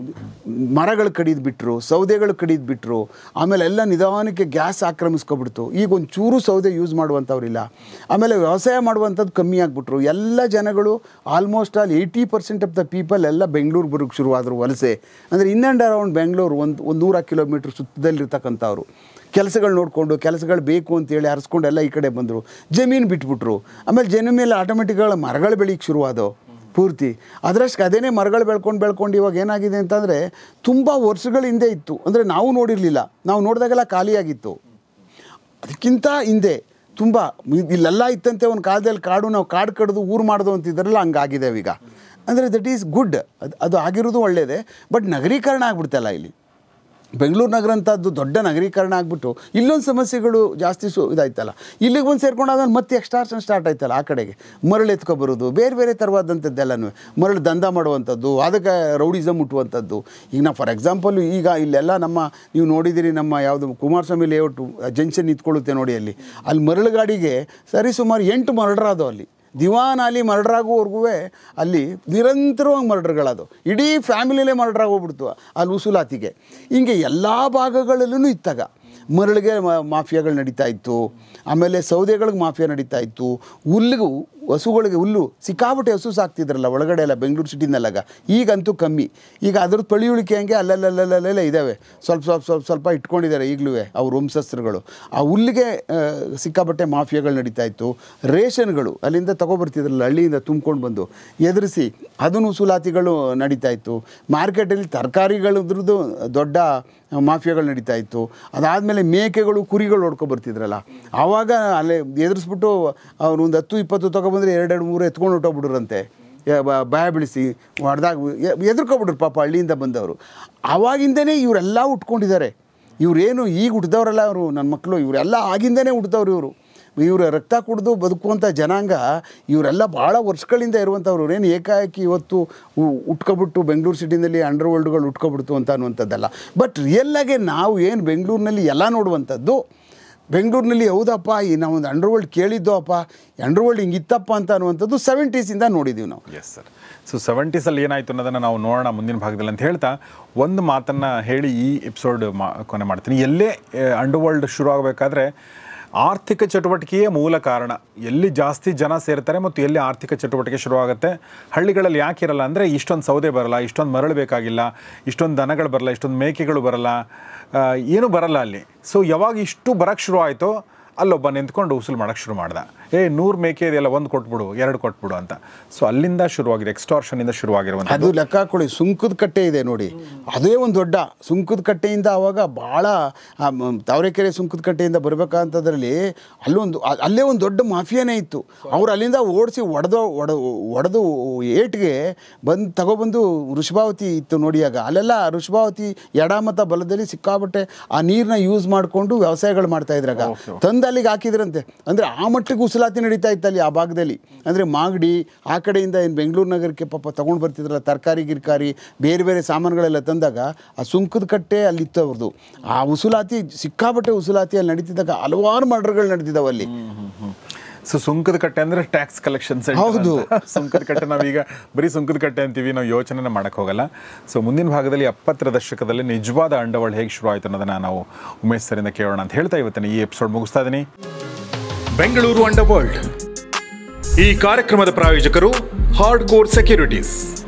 ಮರಗಳು ಕಡಿದು ಬಿಟ್ಟರು, ಸೌದೆಗಳು ಕಡಿದು ಬಿಟ್ಟರು. ಆಮೇಲೆ ಎಲ್ಲ ನಿಧಾನಕ್ಕೆ ಗ್ಯಾಸ್ ಆಕ್ರಮಿಸ್ಕೊಬಿಡ್ತು. ಈಗ ಒಂದು ಚೂರು ಸೌದೆ ಯೂಸ್ ಮಾಡುವಂಥವ್ರಿಲ್ಲ. ಆಮೇಲೆ ವ್ಯವಸಾಯ ಮಾಡುವಂಥದ್ದು ಕಮ್ಮಿ ಆಗಿಬಿಟ್ರು. ಎಲ್ಲ ಜನಗಳು almost all eighty percent of the people ಎಲ್ಲ ಬೆಂಗಳೂರು ಬರೋಕ್ಕೆ ಶುರುವಾದರು ವಲಸೆ. ಅಂದರೆ ಇನ್ ಆ್ಯಂಡ್ ಅರೌಂಡ್ ಬೆಂಗಳೂರು ಒಂದು ಒಂದು ನೂರ ಕಿಲೋಮೀಟ್ರ್ ಸುತ್ತದಲ್ಲಿರ್ತಕ್ಕಂಥವ್ರು ಕೆಲಸಗಳು ನೋಡಿಕೊಂಡು ಕೆಲಸಗಳು ಬೇಕು ಅಂತೇಳಿ ಹರಿಸ್ಕೊಂಡು ಎಲ್ಲ ಈ ಕಡೆ ಬಂದರು. ಜಮೀನು ಬಿಟ್ಬಿಟ್ರು. ಆಮೇಲೆ ಜಮೀನು ಮೇಲೆ ಆಟೋಮೆಟಿಕ್ಗಳ ಮರಗಳು ಬೆಳೀಕ್ಕೆ ಶುರುವಾದವು ಪೂರ್ತಿ. ಅದರಷ್ಟು ಅದೇನೇ ಮರಗಳು ಬೆಳ್ಕೊಂಡು ಬೆಳ್ಕೊಂಡು ಇವಾಗ ಏನಾಗಿದೆ ಅಂತಂದರೆ ತುಂಬ ವರ್ಷಗಳ ಹಿಂದೆ ಇತ್ತು. ಅಂದರೆ ನಾವು ನೋಡಿರಲಿಲ್ಲ, ನಾವು ನೋಡಿದಾಗೆಲ್ಲ ಖಾಲಿಯಾಗಿತ್ತು. ಅದಕ್ಕಿಂತ ಹಿಂದೆ ತುಂಬ ಇಲ್ಲೆಲ್ಲ ಇತ್ತಂತೆ ಒಂದು ಕಾಲದಲ್ಲಿ. ಕಾಡು ನಾವು ಕಾಡು ಕಡಿದು ಊರು ಮಾಡೋದು ಅಂತಿದ್ರಲ್ಲ, ಹಂಗಾಗಿದ್ದೇವೆ ಈಗ. ಅಂದರೆ ದಟ್ ಈಸ್ ಗುಡ್. ಅದು ಅದು ಆಗಿರೋದು ಒಳ್ಳೆಯದೇ. ಬಟ್ ನಗರೀಕರಣ ಆಗ್ಬಿಡ್ತಲ್ಲ ಇಲ್ಲಿ. ಬೆಂಗಳೂರು ನಗರ ಅಂತದ್ದು ದೊಡ್ಡ ನಗರೀಕರಣ ಆಗಿಬಿಟ್ಟು ಇಲ್ಲೊಂದು ಸಮಸ್ಯೆಗಳು ಜಾಸ್ತಿ ಸು ಇದಾಯ್ತಲ್ಲ. ಇಲ್ಲಿಗೆ ಒಂದು ಸೇರ್ಕೊಂಡಾದ್ಮೇಲೆ ಮತ್ತೆ ಎಕ್ಸ್ಟಾರ್ಷನ್ ಸ್ಟಾರ್ಟ್ ಆಯ್ತಲ್ಲ. ಆ ಕಡೆಗೆ ಮರಳು ಎತ್ಕೊಬರೋದು, ಬೇರೆ ಬೇರೆ ಥರವಾದಂಥದ್ದೆಲ್ಲನೂ ಮರಳು ದಂಧ ಮಾಡುವಂಥದ್ದು, ಅದಕ್ಕೆ ರೌಡಿಸಮ್ ಮುಟ್ಟುವಂಥದ್ದು. ಈಗ ನಾವು ಫಾರ್ ಎಕ್ಸಾಂಪಲ್ ಈಗ ಇಲ್ಲೆಲ್ಲ ನಮ್ಮ ನೀವು ನೋಡಿದ್ದೀರಿ, ನಮ್ಮ ಯಾವುದು ಕುಮಾರಸ್ವಾಮಿ ಲೇಔಟು ಜಂಕ್ಷನ್ ನಿಂತ್ಕೊಳ್ಳುತ್ತೆ ನೋಡಿ, ಅಲ್ಲಿ ಅಲ್ಲಿ ಮರಳು ಗಾಡಿಗೆ ಸರಿ ಸುಮಾರು ಎಂಟು ಮರ್ಡರ್ ಆದವು. ಅಲ್ಲಿ ದಿವಾನ್ ಅಲ್ಲಿ ಮರ್ಡರ್ ಆಗೋವರೆಗೂ ಅಲ್ಲಿ ನಿರಂತರವಾಗಿ ಮರ್ಡರ್ಗಳದು. ಇಡೀ ಫ್ಯಾಮಿಲಿಯಲ್ಲೇ ಮರ್ಡರ್ ಆಗೋಗ್ಬಿಡ್ತು ಅಲ್ಲಿ ಉಸುಲಾತಿಗೆ. ಹಿಂಗೆ ಎಲ್ಲ ಭಾಗಗಳಲ್ಲೂ ಇತ್ತಾಗ ಮರಳಿಗೆ ಮಾಫಿಯಾಗಳು ನಡೀತಾ ಇತ್ತು. ಆಮೇಲೆ ಸೌದೆಗಳಿಗೆ ಮಾಫಿಯಾ ನಡೀತಾ ಇತ್ತು. ಹುಲ್ಲಿಗೂ ಹಸುಗಳಿಗೆ ಹುಲ್ಲು ಸಿಕ್ಕಾಪಟ್ಟೆ ಹಸು ಸಾಕ್ತಿದ್ರಲ್ಲ ಒಳಗಡೆ ಎಲ್ಲ ಬೆಂಗಳೂರು ಸಿಟಿನಲ್ಲಾಗ. ಈಗಂತೂ ಕಮ್ಮಿ. ಈಗ ಅದ್ರದ್ದು ಪಳಿಯುಳಿಕೆ ಹಂಗೆ ಅಲ್ಲಲ್ಲಲ್ಲಲ್ಲೆಲ್ಲ ಇದ್ದಾವೆ. ಸ್ವಲ್ಪ ಸ್ವಲ್ಪ ಸ್ವಲ್ಪ ಸ್ವಲ್ಪ ಇಟ್ಕೊಂಡಿದ್ದಾರೆ ಈಗಲೂ ಅವ್ರ ವಂಶಸ್ಥರುಗಳು. ಆ ಹುಲ್ಲಿಗೆ ಸಿಕ್ಕಾಪಟ್ಟೆ ಮಾಫಿಯಾಗಳು ನಡೀತಾ ಇತ್ತು. ರೇಷನ್ಗಳು ಅಲ್ಲಿಂದ ತೊಗೊಬರ್ತಿದ್ರಲ್ಲ ಹಳ್ಳಿಯಿಂದ ತುಂಬ್ಕೊಂಡು ಬಂದು ಎದುರಿಸಿ ಅದನ್ನು ಸುಲಾತಿಗಳು ನಡೀತಾ ಇತ್ತು. ಮಾರ್ಕೆಟಲ್ಲಿ ತರಕಾರಿಗಳದ್ರದ್ದು ದೊಡ್ಡ ಮಾಫಿಯಾಗಳು ನಡೀತಾ ಇತ್ತು. ಅದಾದಮೇಲೆ ಮೇಕೆಗಳು ಕುರಿಗಳು ಹೊಡ್ಕೊಬರ್ತಿದ್ರಲ್ಲ, ಆವಾಗ ಅಲ್ಲೇ ಎದುರಿಸ್ಬಿಟ್ಟು ಅವ್ರು ಒಂದು ಹತ್ತು ಇಪ್ಪತ್ತು ತೊಗೊಬಂದರೆ ಎರಡೆರಡು ಮೂರು ಎತ್ಕೊಂಡು ಹೊಟ್ಟೋಗ್ಬಿಡ್ರಂತೆ. ಭಯ ಬಿಡಿಸಿ ಹೊಡೆದಾಗ ಎದುರ್ಕೊಬಿಟ್ರು ಪಾಪ ಹಳ್ಳಿಯಿಂದ ಬಂದವರು. ಆವಾಗಿಂದನೇ ಇವರೆಲ್ಲ ಉಟ್ಕೊಂಡಿದ್ದಾರೆ. ಇವರೇನು ಈಗ ಹುಟ್ಟಿದವರಲ್ಲ ಅವರು, ನನ್ನ ಮಕ್ಕಳು ಇವರೆಲ್ಲ ಆಗಿಂದನೇ ಹುಟ್ಟಿದವ್ರು. ಇವರು ಇವರ ರಕ್ತ ಕುಡಿದು ಬದುಕುವಂಥ ಜನಾಂಗ ಇವರೆಲ್ಲ ಭಾಳ ವರ್ಷಗಳಿಂದ ಇರುವಂಥವ್ರು. ಏನು ಏಕಾಏಕಿ ಇವತ್ತು ಉಟ್ಕೊಬಿಟ್ಟು ಬೆಂಗಳೂರು ಸಿಟಿನಲ್ಲಿ ಅಂಡರ್ ವರ್ಲ್ಡ್ಗಳು ಉಟ್ಕೊಬಿಡ್ತು ಅಂತ ಅನ್ನುವಂಥದ್ದಲ್ಲ. ಬಟ್ ರಿಯಲ್ಲಾಗೆ ನಾವು ಏನು ಬೆಂಗಳೂರಿನಲ್ಲಿ ಎಲ್ಲ ನೋಡುವಂಥದ್ದು, ಬೆಂಗಳೂರಿನಲ್ಲಿ ಹೌದಪ್ಪ ಈ ನಾವು ಒಂದು ಅಂಡರ್ ವರ್ಲ್ಡ್ ಕೇಳಿದ್ದೋ ಅಪ್ಪ, ಅಂಡರ್ ವರ್ಲ್ಡ್ ಹಿಂಗಿತ್ತಪ್ಪ ಅಂತ ಅನ್ನುವಂಥದ್ದು ಸೆವೆಂಟೀಸಿಂದ ನೋಡಿದ್ದೀವಿ ನಾವು. Yes sir. ಸೊ ಸೆವೆಂಟೀಸಲ್ಲಿ ಏನಾಯಿತು ಅನ್ನೋದನ್ನು ನಾವು ನೋಡೋಣ ಮುಂದಿನ ಭಾಗದಲ್ಲಿ ಅಂತ ಹೇಳ್ತಾ ಒಂದು ಮಾತನ್ನು ಹೇಳಿ ಈ ಎಪಿಸೋಡ್ ಮಾ ಕೊನೆ ಮಾಡ್ತೀನಿ. ಎಲ್ಲೇ ಅಂಡರ್ ವರ್ಲ್ಡ್ ಶುರು ಆಗಬೇಕಾದ್ರೆ ಆರ್ಥಿಕ ಚಟುವಟಿಕೆಯೇ ಮೂಲ ಕಾರಣ. ಎಲ್ಲಿ ಜಾಸ್ತಿ ಜನ ಸೇರ್ತಾರೆ ಮತ್ತು ಎಲ್ಲಿ ಆರ್ಥಿಕ ಚಟುವಟಿಕೆ ಶುರುವಾಗುತ್ತೆ. ಹಳ್ಳಿಗಳಲ್ಲಿ ಯಾಕೆ ಇರಲ್ಲ ಅಂದರೆ ಇಷ್ಟೊಂದು ಸೌದೆ ಬರಲ್ಲ, ಇಷ್ಟೊಂದು ಮರಳು ಬೇಕಾಗಿಲ್ಲ, ಇಷ್ಟೊಂದು ದನಗಳು ಬರಲ್ಲ, ಇಷ್ಟೊಂದು ಮೇಕೆಗಳು ಬರಲ್ಲ, ಏನೂ ಬರಲ್ಲ ಅಲ್ಲಿ. ಸೊ ಯಾವಾಗ ಇಷ್ಟು ಬರೋಕ್ಕೆ ಶುರು ಆಯಿತೋ ಅಲ್ಲೊಬ್ಬ ನಿಂತ್ಕೊಂಡು ಉಸುಲು ಮಾಡೋಕ್ಕೆ ಶುರು ಮಾಡ್ದ, ಏ ನೂರು ಮೇಕೆ ಇದೆಯಲ್ಲ ಒಂದು ಕೊಟ್ಬಿಡು ಎರಡು ಕೊಟ್ಬಿಡು ಅಂತ. ಸೊ ಅಲ್ಲಿಂದ ಶುರುವಾಗಿದೆ, ಎಕ್ಸ್ಟಾರ್ಷನಿಂದ ಶುರುವಾಗಿರುವಂಥ. ಅದು ಲೆಕ್ಕ ಹಾಕೊಳ್ಳಿ, ಸುಂಕದ ಕಟ್ಟೆ ಇದೆ ನೋಡಿ, ಅದೇ ಒಂದು ದೊಡ್ಡ ಸುಂಕದ ಕಟ್ಟೆಯಿಂದ ಆವಾಗ ಭಾಳ ತಾವರೆಕೆರೆ ಸುಂಕದ ಕಟ್ಟೆಯಿಂದ ಬರಬೇಕಂತದ್ರಲ್ಲಿ ಅಲ್ಲೊಂದು ಅಲ್ಲೇ ಒಂದು ದೊಡ್ಡ ಮಾಫಿಯಾನೇ ಇತ್ತು. ಅವ್ರು ಅಲ್ಲಿಂದ ಓಡಿಸಿ ಒಡೆದು ಒಡ ಒಡೆದು ಏಟ್ಗೆ ಬಂದು ತಗೊಬಂದು ವೃಷಭಾವತಿ ಇತ್ತು ನೋಡಿ. ಆಗ ಅಲ್ಲೆಲ್ಲ ವೃಷಭಾವತಿ ಎಡ ಮತ್ತು ಬಲದಲ್ಲಿ ಸಿಕ್ಕಾಬಟ್ಟೆ ಆ ನೀರನ್ನ ಯೂಸ್ ಮಾಡಿಕೊಂಡು ವ್ಯವಸಾಯಗಳು ಮಾಡ್ತಾಯಿದ್ರಾಗ ತಂದು ಅಲ್ಲಿಗೆ ಹಾಕಿದ್ರಂತೆ. ಅಂದರೆ ಆ ಮಟ್ಟಿಗೆ ಉಸಲಾತಿ ನಡೀತಾ ಇತ್ತಲ್ಲಿ ಆ ಭಾಗದಲ್ಲಿ. ಅಂದರೆ ಮಾಗಡಿ ಆ ಕಡೆಯಿಂದ ಏನು ಬೆಂಗಳೂರು ನಗರಕ್ಕೆ ಪಾಪ ತೊಗೊಂಡು ಬರ್ತಿದ್ರಲ್ಲ ತರಕಾರಿ ಗಿರ್ಕಾರಿ ಬೇರೆ ಬೇರೆ ಸಾಮಾನುಗಳೆಲ್ಲ ತಂದಾಗ ಆ ಸುಂಕದ ಕಟ್ಟೆ ಅಲ್ಲಿತ್ತು ಅವ್ರದ್ದು. ಆ ಉಸುಲಾತಿ ಸಿಕ್ಕಾಬಟ್ಟೆ ಉಸುಲಾತಿ ಅಲ್ಲಿ ನಡೀತಿದ್ದಾಗ ಹಲವಾರು ಮರ್ಡರ್ಗಳು ನಡೆದಿದ್ದಾವೆ ಅಲ್ಲಿ. ಸೊ ಸುಂಕದ ಕಟ್ಟೆ ಅಂದರೆ ಟ್ಯಾಕ್ಸ್ ಕಲೆಕ್ಷನ್ ಸೆಂಟರ್. ಹೌದು, ಸುಂಕದ ಕಟ್ಟೆ ನಾವೀಗ ಬರೀ ಸುಂಕದ ಕಟ್ಟೆ ಅಂತೀವಿ, ನಾವು ಯೋಚನೆ ಮಾಡೋಕ್ಕೆ ಹೋಗಲ್ಲ. ಸೊ ಮುಂದಿನ ಭಾಗದಲ್ಲಿ ಎಪ್ಪತ್ತರ ದಶಕದಲ್ಲಿ ನಿಜವಾದ ಅಂಡರ್ ವರ್ಲ್ಡ್ ಹೇಗೆ ಶುರು ಆಯಿತು ಅನ್ನೋದನ್ನು ನಾವು ಉಮೇಶ್ ಸರಿಂದ ಕೇಳೋಣ ಅಂತ ಹೇಳ್ತಾ ಇವತ್ತಿನ ಈ ಎಪಿಸೋಡ್ ಮುಗಿಸ್ತಾ ಇದ್ದೀನಿ. ಬೆಂಗಳೂರು ಅಂಡರ್ ವರ್ಲ್ಡ್ ಈ ಕಾರ್ಯಕ್ರಮದ ಪ್ರಾಯೋಜಕರು ಹಾರ್ಡ್ ಕೋರ್ ಸೆಕ್ಯೂರಿಟೀಸ್.